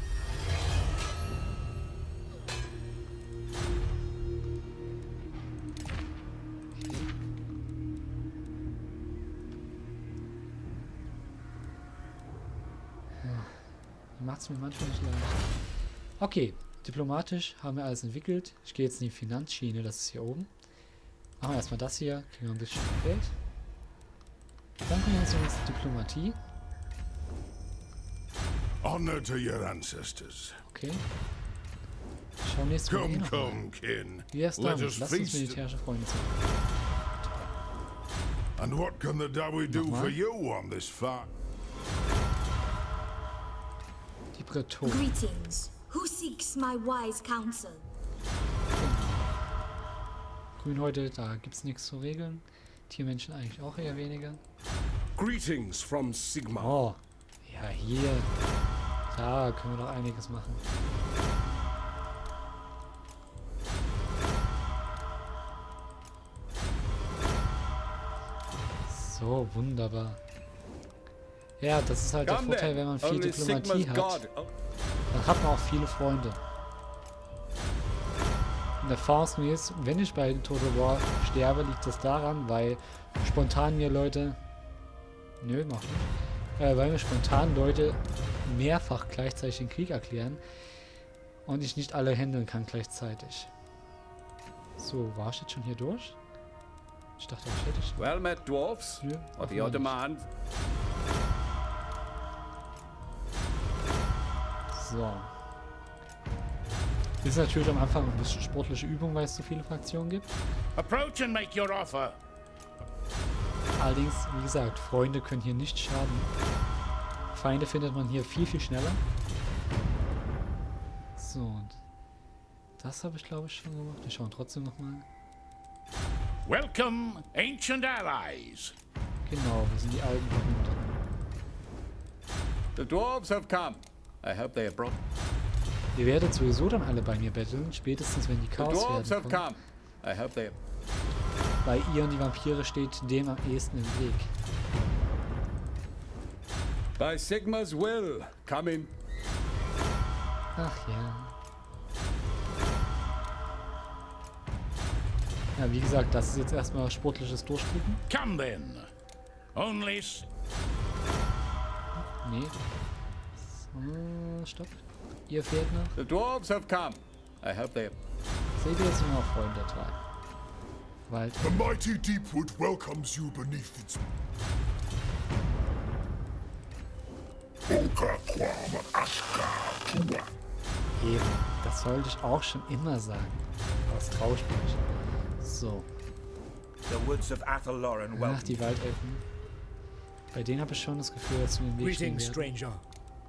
Macht es mir manchmal nicht leicht. Okay, diplomatisch haben wir alles entwickelt. Ich gehe jetzt in die Finanzschiene, das ist hier oben. Machen wir erstmal das hier, kriegen wir ein bisschen Geld. Dann kommen wir uns jetzt Diplomatie. Honor to your ancestors. Okay. Schauen nächstes Mal eh Come, noch mal. come, kin. Wie erst Let damit? us Lasst uns feast. militärische Freunde sein. And what can the Dawi do Nochmal. for you on this far? Die Bretonen. Greetings. Who seeks my wise counsel? Grünhäute, da gibt es nichts zu regeln. Tiermenschen eigentlich auch eher weniger. Greetings from Sigmar. Oh, ja hier. Da können wir doch einiges machen. So, wunderbar. Ja, das ist halt der Come Vorteil, then. wenn man viel Only Diplomatie Sigmar's hat. God. Oh, Dann hat man auch viele Freunde. Und erfahrungsgemäß, wenn ich bei Total War sterbe, liegt das daran, weil spontan mir Leute... Nö, mach nicht. Äh, weil mir spontan Leute mehrfach gleichzeitig den Krieg erklären und ich nicht alle handeln kann gleichzeitig. So, war ich jetzt schon hier durch? Ich dachte, ich hätte schon. well met, dwarfs. Nö, What offenbar your nicht. demand? So. Ist natürlich am Anfang ein bisschen sportliche Übung, weil es so viele Fraktionen gibt. Approach and make your offer. Allerdings, wie gesagt, Freunde können hier nicht schaden. Feinde findet man hier viel, viel schneller. So, und das habe ich, glaube ich, schon gemacht. Wir schauen trotzdem nochmal. Welcome, ancient allies. Genau, wir sind die alten Verbündeten. The dwarves have come. I hope they have brought. Ihr werdet sowieso dann alle bei mir betteln, spätestens wenn die The dwarves Chaosherden have kommen. come. I hope they. Weil ihr und die Vampire steht dem am ehesten im Weg. By Sigma's will, come in. Ach ja. Ja, wie gesagt, das ist jetzt erstmal sportliches Durchklicken. Come then. Only s- Nee. So, stopp. Ihr fehlt noch. The dwarves have come. I hope they. Seht ihr jetzt noch Freunde total. Wald. The mighty Deepwood welcomes you beneath its... Eben. Das sollte ich auch schon immer sagen. Was traue ich mir nicht. So. The woods of Athaloran Ach, welcome. die Waldelfen. Bei denen habe ich schon das Gefühl, dass wir im Weg stehen Greetings, werden. stranger.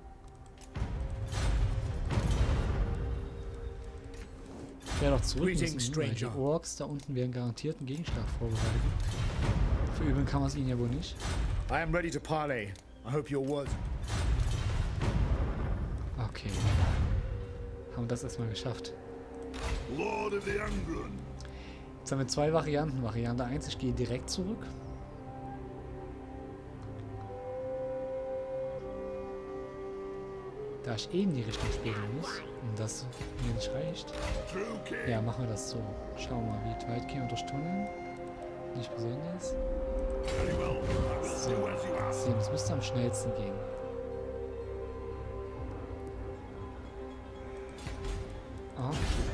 Ich werde auch zurück Greetings, müssen, weil die stranger. Orks da unten werden garantiert einen Gegenschlag vorbereiten. Verübeln kann man es ihnen ja wohl nicht. I am ready to parley. I hope your words. Okay. Haben wir das erstmal geschafft. Lord of the Anglin. Jetzt haben wir zwei Varianten. Variante eins, ich gehe direkt zurück. Da ich eh in die Richtung spielen muss und das mir nicht reicht. Ja, machen wir das so. Schauen wir mal, wie weit gehen wir durch Tunnel. Nicht besonders. So, sehen, das müsste am schnellsten gehen. Ah.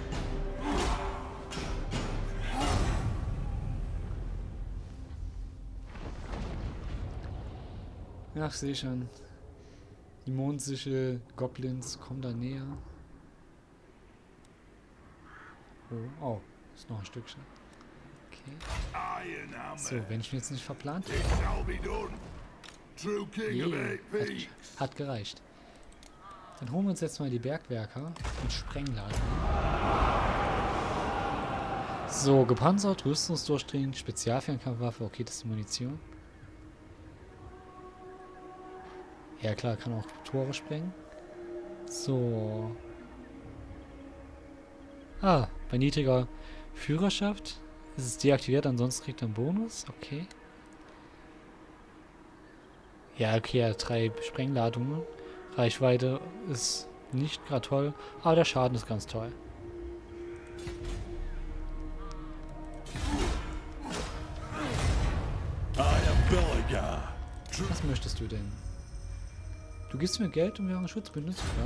Ja, ich sehe schon. Die mondsische Goblins kommen da näher. Oh, oh, ist noch ein Stückchen. Okay. So, wenn ich mich jetzt nicht verplant habe. Yeah, hat, hat gereicht. Dann holen wir uns jetzt mal die Bergwerker und Sprengladen. So, gepanzert, Rüstungsdurchdringen, Spezialfernkampfwaffe. Okay, das ist die Munition. Ja klar, kann auch Tore sprengen. So. Ah, bei niedriger Führerschaft ist es deaktiviert, ansonsten kriegt er einen Bonus. Okay. Ja, okay, er hat drei Sprengladungen. Reichweite ist nicht gerade toll, aber der Schaden ist ganz toll. Was möchtest du denn? Du gibst mir Geld und wir haben ein Schutzbündnis, klar.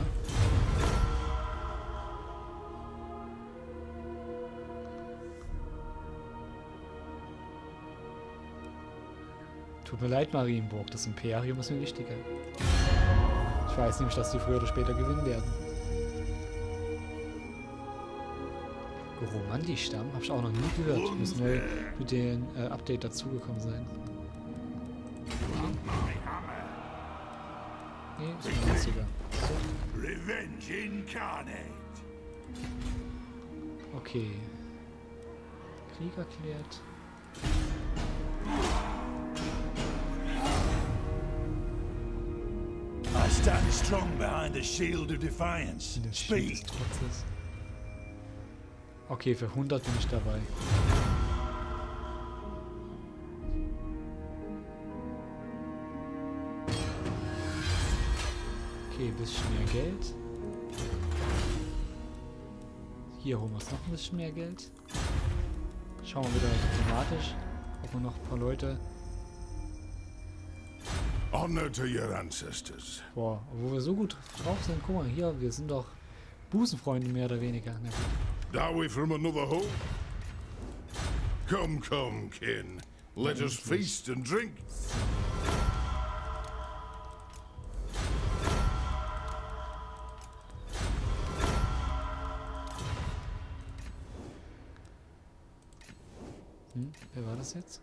Tut mir leid, Marienburg, das Imperium ist mir wichtiger. Ich weiß nämlich, dass die früher oder später gewinnen werden. Goromandi-Stamm? Habe ich auch noch nie gehört. Muss neu mit dem äh, Update dazugekommen sein. Nee, ist mir günstiger. So. Revenge incarnate. Okay. Krieg erklärt. I stand strong behind the shield of defiance. Das Schild des Trotzes. Okay, für hundert bin ich dabei. Okay, ein bisschen mehr Geld. Hier holen wir uns noch ein bisschen mehr Geld. Schauen wir wieder diplomatisch, ob wir noch ein paar Leute... Honor to your ancestors. Boah, wo wir so gut drauf sind, guck mal hier, wir sind doch Busenfreunde mehr oder weniger. Na gut. Are we from another home? Come, come, kin. Let us feast and drink. Hm, wer war das jetzt?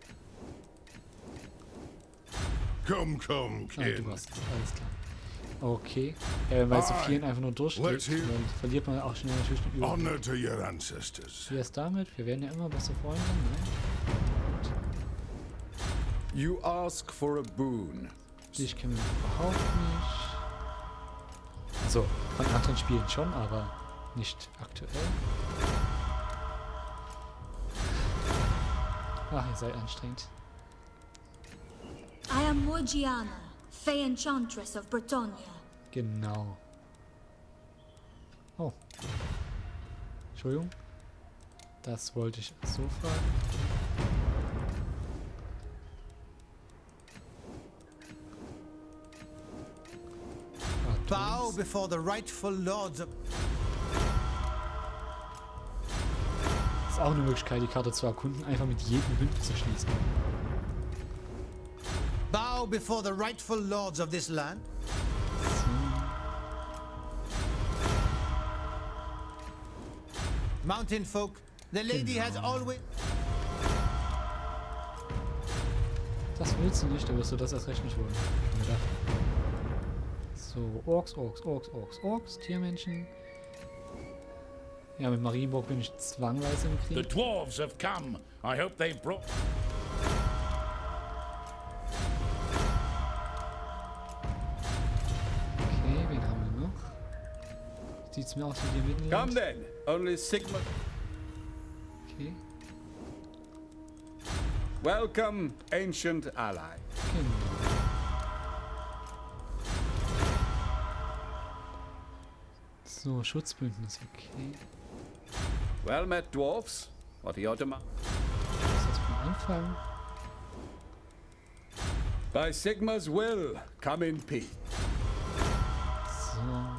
Come, come, Ah, du kin. warst es, alles klar. Okay, ja, wenn man so vielen einfach nur durchgeht, Let's hear- dann verliert man auch schnell natürlich den Überblick. Honor to your ancestors. Wie ist damit? Wir werden ja immer beste Freunde, ne? You ask for a boon. Dich kennen wir überhaupt nicht. Also, von anderen Spielen schon, aber nicht aktuell. Ach, ihr seid anstrengend. I am Morgiana, Fey Enchantress of Bretonia. Genau. Oh. Entschuldigung. Das wollte ich so fragen. Bow before the rightful lords of... Ist auch eine Möglichkeit, die Karte zu erkunden, einfach mit jedem Bündnis zu schließen. Bow before the rightful lords of this land. Mountain folk, the lady has always... Das willst du nicht, da wirst du das erst recht nicht wollen. Hab ich mir gedacht. So, Orks, Orks, Orks, Orks, Orks, Tiermenschen. Ja, mit Marienburg bin ich zwangweise im The Krieg. dwarves have come. I hope they brought... Okay, wen haben wir noch? Sieht's mir aus wie die Come Mittelland? then. Only Sigma. Okay, Welcome, ancient ally. genau. ist nur Schutzbündnis, okay. Well met, dwarfs. What are you to ma- Das ist mal anfangen. By Sigma's will, come in peace. So.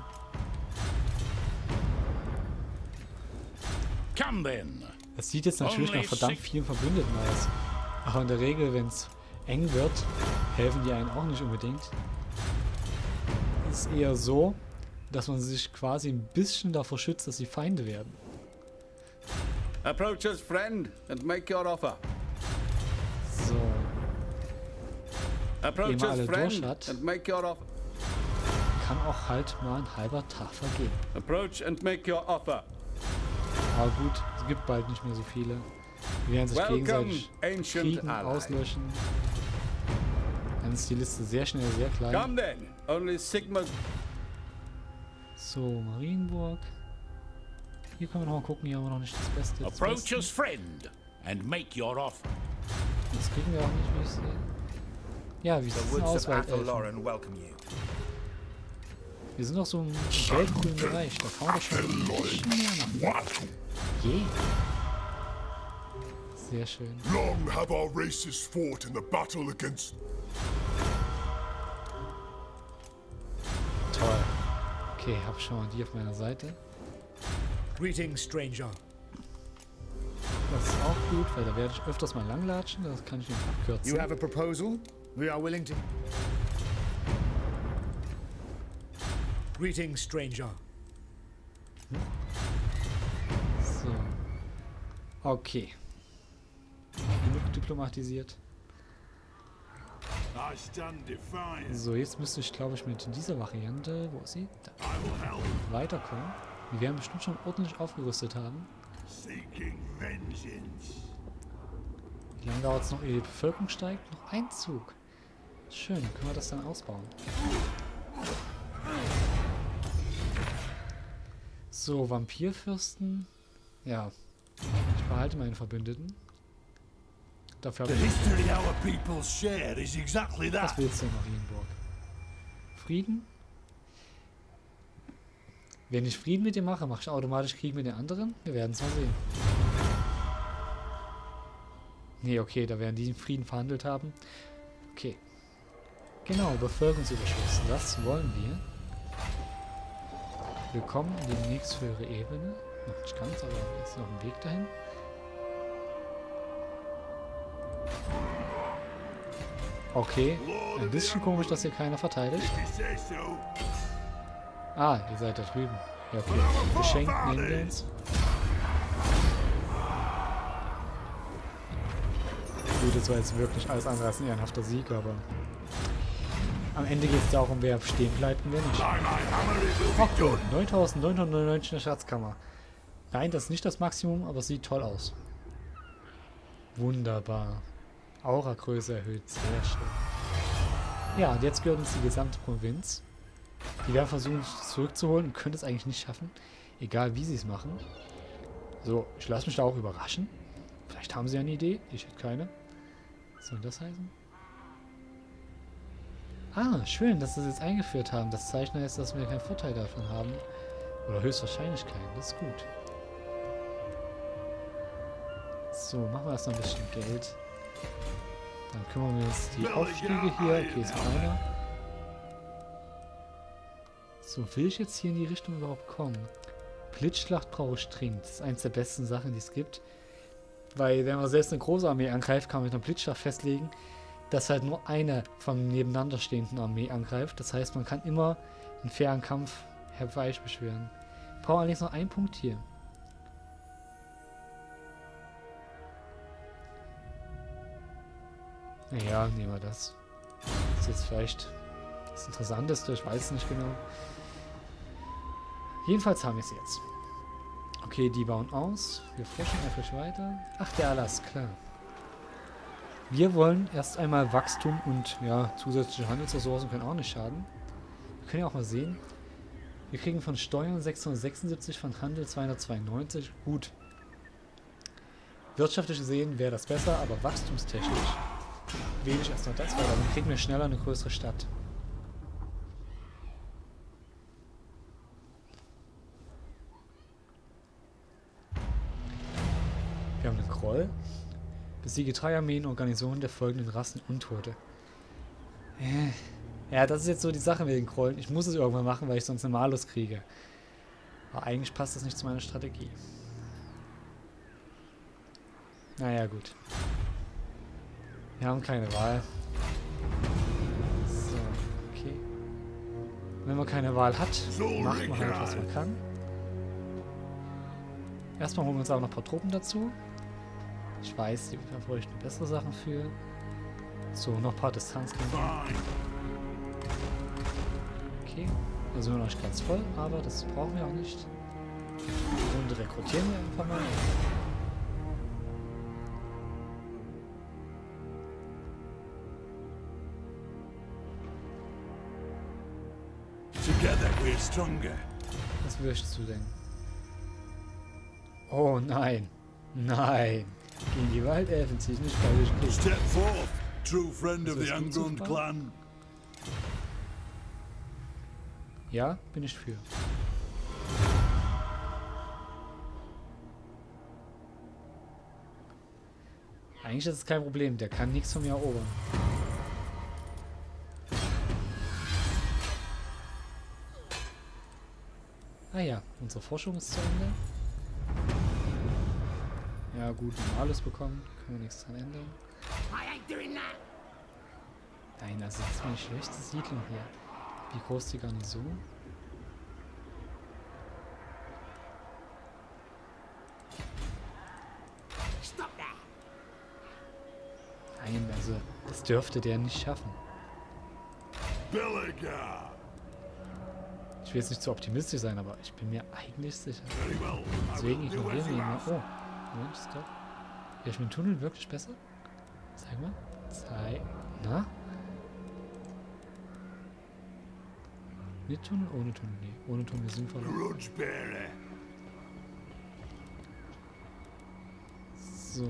Come then. Das sieht jetzt natürlich nach verdammt vielen Verbündeten aus. Aber in der Regel, wenn es eng wird, helfen die einen auch nicht unbedingt. Es ist eher so, dass man sich quasi ein bisschen davor schützt, dass sie Feinde werden. Approach us, friend, and make your offer. So. Approach Ehe man us, alle durch friend, hat, and make your offer. kann auch halt mal ein halber Tag vergehen. Approach and make your offer. Aber gut, es gibt bald nicht mehr so viele. Die werden sich Welcome, gegenseitig ancient kriegen, ally. auslöschen. Dann ist die Liste sehr schnell sehr klein. Come then, only Sigma. So, Marienburg. Hier können wir noch mal gucken, hier haben wir noch nicht das Beste. Das Approach Beste. us, friend, and make your offer. Das kriegen wir auch nicht, wie ich sehe. Ja, wie sieht The es denn woods aus, of Waldelfen? Athaloran welcome you. Wir sind doch so im gelb-grünen Bereich, da kann man doch schon ein bisschen mehr machen. Je. Sehr schön. Long have our races fought in the battle against... Toll. Okay, hab schon mal die auf meiner Seite. Greetings, stranger. Das ist auch gut, weil da werde ich öfters mal langlatschen, das kann ich nicht abkürzen. You have a proposal? We are willing to... Greetings, stranger. So. Okay. Genug diplomatisiert. I stand defiant. So, jetzt müsste ich, glaube ich, mit dieser Variante, wo ist sie? Da, I will help. weiterkommen. Wir werden bestimmt schon ordentlich aufgerüstet haben. Seeking vengeance. Wie lange dauert es noch, ehe die Bevölkerung steigt? Noch ein Zug. Schön, dann können wir das dann ausbauen. So, Vampirfürsten. Ja. Ich behalte meine Verbündeten. Dafür The habe ich... history our people's share is exactly Was that. willst du, Marienburg? Frieden? Wenn ich Frieden mit dir mache, mache ich automatisch Krieg mit den anderen? Wir werden es mal sehen. Nee, okay, da werden die Frieden verhandelt haben. Okay. Genau, Bevölkerungsüberschuss. Das wollen wir. Willkommen in die nächsthöhere Ebene. Noch nicht ganz, aber jetzt noch ein Weg dahin. Okay, ein bisschen komisch, dass hier keiner verteidigt. You say so. Ah, ihr seid da drüben. Ja, okay. Geschenkt nehmen wir uns. Gut, das war jetzt wirklich alles andere als ein ehrenhafter Sieg, aber... Am Ende geht es darum, wer stehen bleibt und wer nicht. Ach cool, neuntausendneunhundertneunundneunzig in der Schatzkammer. Nein, das ist nicht das Maximum, aber es sieht toll aus. Wunderbar. Auragröße erhöht, sehr schön. Ja, und jetzt gehört uns die gesamte Provinz. Die werden versuchen, es zurückzuholen und können es eigentlich nicht schaffen. Egal, wie sie es machen. So, ich lasse mich da auch überraschen. Vielleicht haben sie eine Idee. Ich hätte keine. Was soll das heißen? Ah, schön, dass sie es jetzt eingeführt haben. Das Zeichen heißt, dass wir keinen Vorteil davon haben. Oder höchstwahrscheinlich keinen. Das ist gut. So, machen wir erst noch ein bisschen Geld. Dann kümmern wir uns die Aufstiege hier. Okay, ist keiner. So, will ich jetzt hier in die Richtung überhaupt kommen? Blitzschlacht brauche ich dringend. Das ist eins der besten Sachen, die es gibt. Weil, wenn man selbst eine große Armee angreift, kann man mit einer Blitzschlacht festlegen, dass halt nur eine von nebeneinander stehenden Armee angreift. Das heißt, man kann immer einen fairen Kampf herbeibeschwören. Ich brauche allerdings noch einen Punkt hier. Ja, nehmen wir das. Das ist jetzt vielleicht das Interessanteste, ich weiß es nicht genau. Jedenfalls haben wir es jetzt. Okay, die bauen aus. Wir forschen einfach weiter. Ach, der Erlass, klar. Wir wollen erst einmal Wachstum und ja, zusätzliche Handelsressourcen können auch nicht schaden. Wir können ja auch mal sehen. Wir kriegen von Steuern sechshundertsechsundsiebzig, von Handel zweihundertzweiundneunzig. Gut. Wirtschaftlich gesehen wäre das besser, aber wachstumstechnisch wähle ich erst noch das, weil dann kriegen wir schneller eine größere Stadt. Scroll. Besiege drei Armeen und Organisationen der folgenden Rassen Untote. Äh. Ja, das ist jetzt so die Sache mit den Scrollen. Ich muss es irgendwann machen, weil ich sonst einen Malus kriege. Aber eigentlich passt das nicht zu meiner Strategie. Naja, gut. Wir haben keine Wahl. So, okay. Wenn man keine Wahl hat, macht man halt, was man kann. Erstmal holen wir uns aber noch ein paar Truppen dazu. Ich weiß, da bräuchte ich bessere Sachen für. So, noch ein paar Distanzkämpfer. Okay, da sind wir noch nicht ganz voll, aber das brauchen wir auch nicht. Die Runde rekrutieren wir einfach mal. Together we're stronger. Was möchtest du denn? Oh nein. Nein. Gegen die Waldelfen ziehe ich nicht bei durch Krieg. Step forth, true friend of Also the ist gut Ungrund so clan. Ja, bin ich für. Eigentlich ist es kein Problem, der kann nichts von mir erobern. Ah ja, unsere Forschung ist zu Ende. Ja gut, normales bekommen, können wir nichts dran ändern. Nein, also das ist meine schlechte Siedlung hier. Wie groß die Garnison? Nein, also das dürfte der nicht schaffen. Belegar. Ich will jetzt nicht zu optimistisch sein, aber ich bin mir eigentlich sicher. Deswegen ignorieren wir ihn mal. Oh, Moment, stopp. Ja, ich mit dem Tunnel wirklich besser? Zeig mal. Zeig. Na? Mit Tunnel? Ohne Tunnel? Nee, ohne Tunnel ist sinnvoll. So.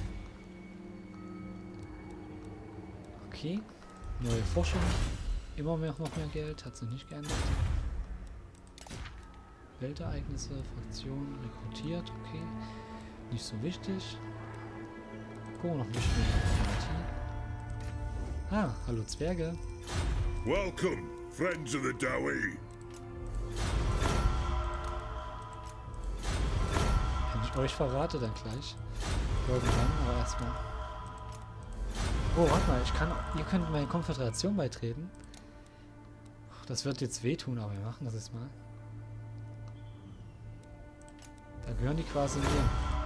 Okay. Neue Forschung. Immer mehr, noch mehr Geld. Hat sich nicht geändert. Weltereignisse, Fraktionen, rekrutiert. Okay. Nicht so wichtig. Gucken wir noch ein bisschen Diplomatie. Ah, hallo Zwerge. Welcome, friends of the Dawi. Wenn ich euch verrate, dann gleich. Irgendwann, aber erstmal. Oh, warte mal, ich kann. Ihr könnt meine Konföderation beitreten. Das wird jetzt wehtun, aber wir machen das jetzt mal. Da gehören die quasi mir.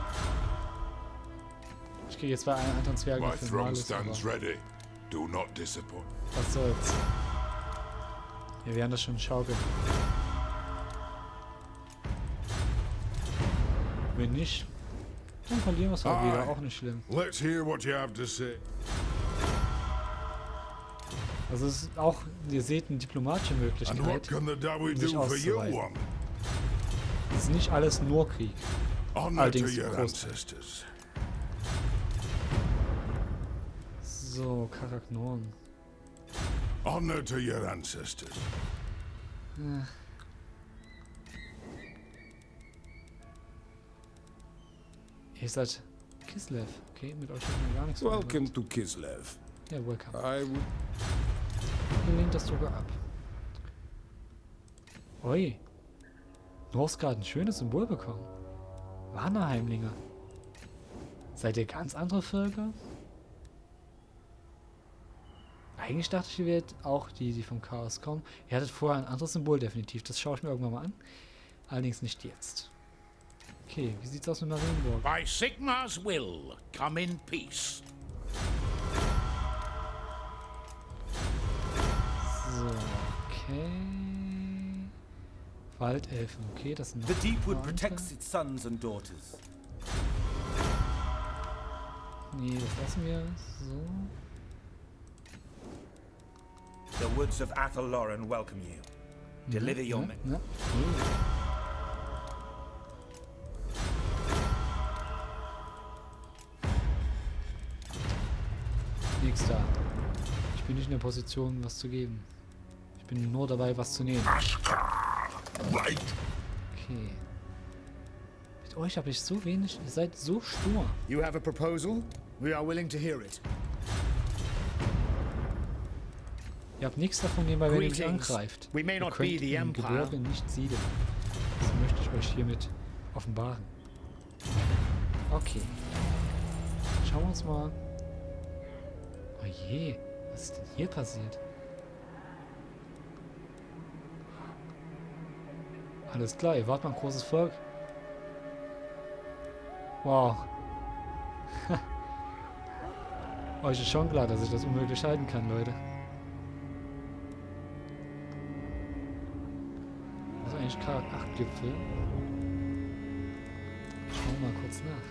Ich kriege jetzt bei einem anderen Zwergen My für throne Malus, stands aber ready. Do not disappoint. was soll's. Wir werden das schon schaukeln. Wenn nicht, dann verlieren wir es halt wieder. Auch nicht schlimm. Let's hear what you have to say. Also es ist auch, ihr seht, eine diplomatische And what Möglichkeit. can the Dawi sich do for you, auszuweiten. one? Es ist nicht alles nur Krieg. Honor to Allerdings your groß. ancestors. So, Karaknorn. Honor to your ancestors. Äh. Ihr seid Kislev. Okay, mit euch haben wir gar nichts Welcome to Kislev. Ja, welcome. I would... Ihr lehnt das sogar ab. Ui. Norsgard ein schönes Symbol bekommen. Warnerheimlinge. Seid ihr ganz andere Völker? Eigentlich dachte ich, ihr wärt auch die, die vom Chaos kommen. Ihr hattet vorher ein anderes Symbol definitiv. Das schaue ich mir irgendwann mal an. Allerdings nicht jetzt. Okay, wie sieht's aus mit Marienburg? By Sigmar's will, come in peace. So, okay. Waldelfen, okay, das sind The Deepwood Verwandte. protects its sons and daughters. Nee, das lassen wir so. The woods of Athaloran welcome you. Deliver your men. Na, nee. Nix da. Ich bin nicht in der Position, was zu geben. Ich bin nur dabei, was zu nehmen. Right. Okay. Mit euch habe ich so wenig. Ihr seid so stur. You have a proposal? We are willing to hear it. Ihr habt nichts davon, nebenbei, wenn ihr mich Greetings. angreift. We may Ihr not könnt be the im Empire. Gebirge nicht siedeln. Das möchte ich euch hiermit offenbaren. Okay. Schauen wir uns mal. Oh je, was ist denn hier passiert? Alles klar, ihr wart mal ein großes Volk. Wow. Euch ist schon klar, dass ich das unmöglich halten kann, Leute. Was ist eigentlich Karak acht Gipfel? Schauen wir mal kurz nach.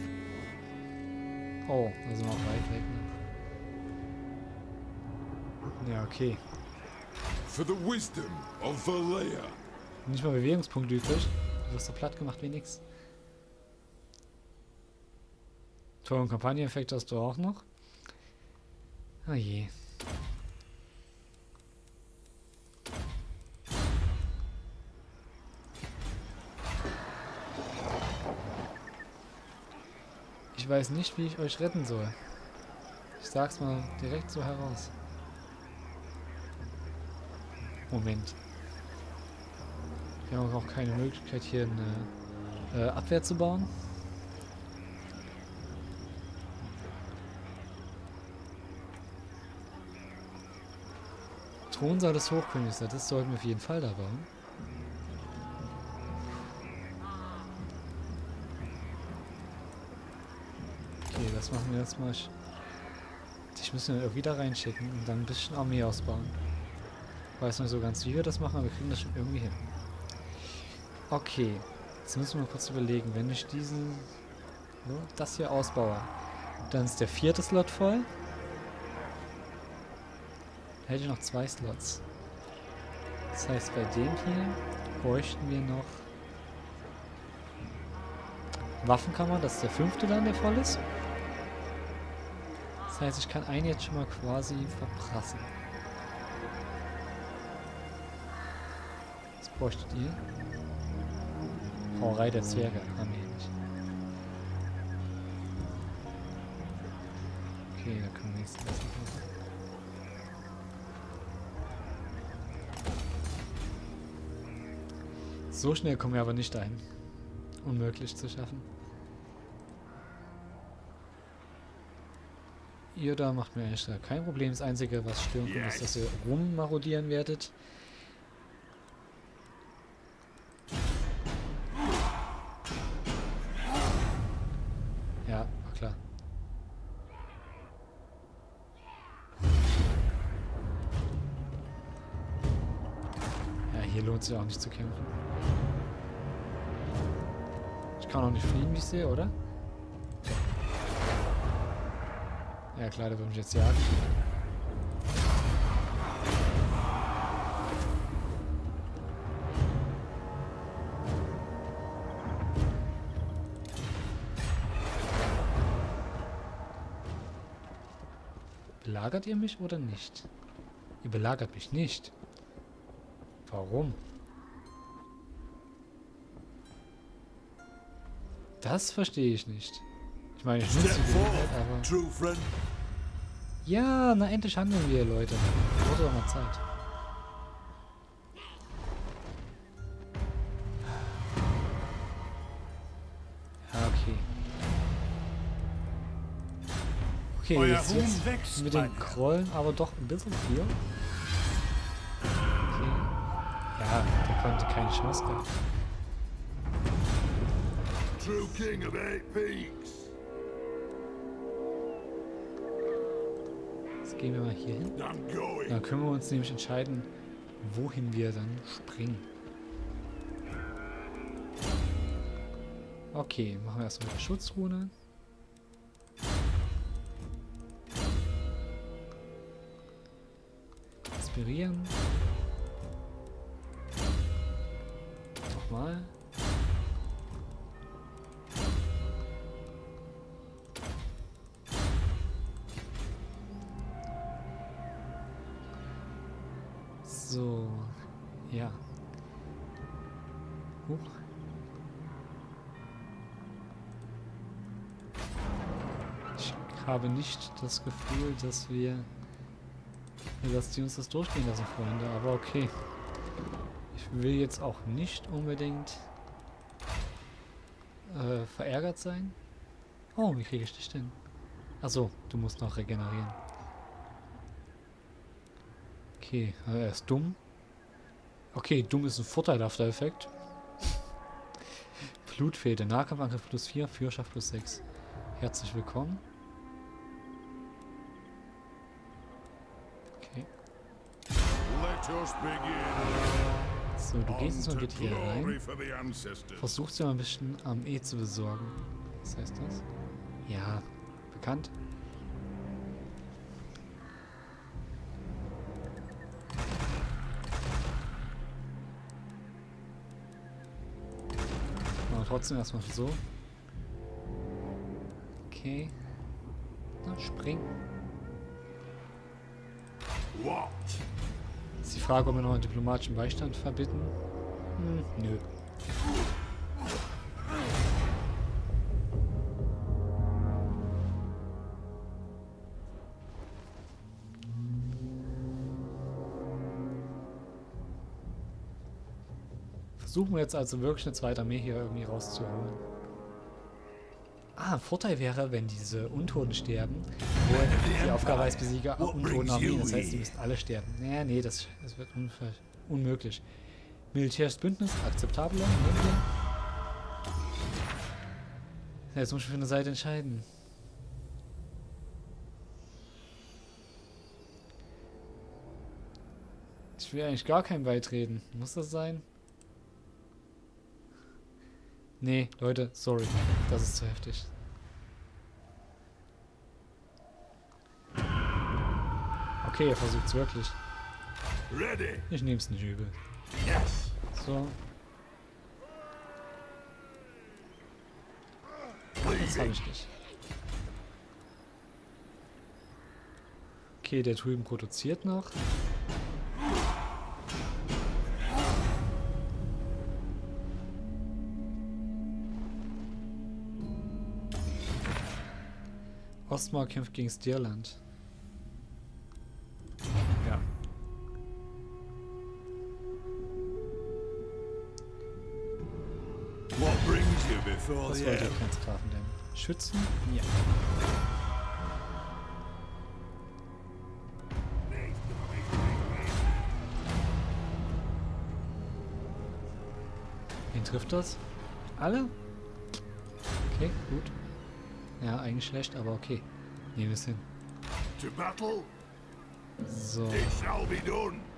Oh, da sind wir auch weit weg noch. Ja, okay. For the wisdom of Valea. Nicht mal Bewegungspunkt übrig. Du wirst so platt gemacht wie nix. Tor- und Kampagneneffekt hast du auch noch. Oh je. Ich weiß nicht, wie ich euch retten soll. Ich sag's mal direkt so heraus. Moment. Wir haben auch keine Möglichkeit, hier eine äh, Abwehr zu bauen. Thronsaal des Hochkönigs, das sollten wir auf jeden Fall da bauen. Okay, das machen wir jetzt mal. Ich müssen wir irgendwie da reinschicken und dann ein bisschen Armee ausbauen. Ich weiß nicht so ganz, wie wir das machen, aber wir kriegen das schon irgendwie hin. Okay, jetzt müssen wir mal kurz überlegen, wenn ich diesen, so, das hier ausbaue, dann ist der vierte Slot voll. Da hätte ich noch zwei Slots. Das heißt, bei dem hier bräuchten wir noch Waffenkammer, das ist der fünfte dann, der voll ist. Das heißt, ich kann einen jetzt schon mal quasi verprassen. Was bräuchtet ihr? Brauerei der Zwerge, haben wir nicht. Okay, da können wir nächstes Mal machen. So schnell kommen wir aber nicht dahin. Unmöglich zu schaffen. Ihr da macht mir eigentlich kein Problem. Das Einzige, was stören kann, ist, dass ihr rummarodieren werdet. Ja, war klar. Ja, hier lohnt es sich auch nicht zu kämpfen. Ich kann auch nicht fliehen, wie ich sehe, oder? Ja klar, der wird mich jetzt jagen. Belagert ihr mich oder nicht? Ihr belagert mich nicht. Warum? Das verstehe ich nicht. Ich meine, ich nutze die Gelegenheit, aber... True friend. Ja, na endlich handeln wir, Leute. Wurde doch mal Zeit. Ja, okay. Okay, Euer jetzt, Ruhm jetzt wächst, mit mein den Herr. Krollen aber doch ein bisschen viel. Okay. Ja, der konnte keine Chance gehabt. True king of eight peaks. Jetzt gehen wir mal hier hin. I'm going. Dann können wir uns nämlich entscheiden, wohin wir dann springen. Okay, machen wir erstmal die Schutzrune. Inspirieren. Nochmal. So, ja. Huch. Ich habe nicht das Gefühl, dass wir... dass die uns das durchgehen lassen, Freunde. Aber okay. Ich will jetzt auch nicht unbedingt äh, verärgert sein. Oh, wie kriege ich dich denn? Achso, du musst noch regenerieren. Okay, äh, er ist dumm. Okay, dumm ist ein vorteilhafter Effekt. Blutfäde, Nahkampfangriff plus vier, Führerschaft plus sechs. Herzlich willkommen. Okay. So, du gehst jetzt mal bitte hier rein. Versuchst dir mal ein bisschen am E zu besorgen. Was heißt das? Ja, bekannt. Aber trotzdem erstmal so. Okay. Na, spring. Ist die Frage, ob wir noch einen diplomatischen Beistand verbitten? Hm, nö. Versuchen wir jetzt also wirklich eine zweite Armee hier irgendwie rauszuholen. Ah, Vorteil wäre, wenn diese Untoten sterben, wo die Aufgabe heißt, besiege untoten Armeen. Das heißt, die müssen alle sterben. Nee, nee, das, das wird unmöglich. Militärisches Bündnis, akzeptabler. Ja, jetzt muss ich für eine Seite entscheiden. Ich will eigentlich gar keinem beitreten. Muss das sein? Nee, Leute, sorry. Das ist zu heftig. Okay, er versucht's wirklich. Ich nehm's nicht übel. So. Das habe ich nicht. Okay, der drüben produziert noch. Ostmar kämpft gegen Stirland. Ja. What brings you before Das the wollte end? ich ganz Grafen denn. Schützen? Ja. Wen trifft das? Alle? Okay, gut. Ja, eigentlich schlecht, aber okay. Nehmen wir es hin. To battle? So. It shall be done.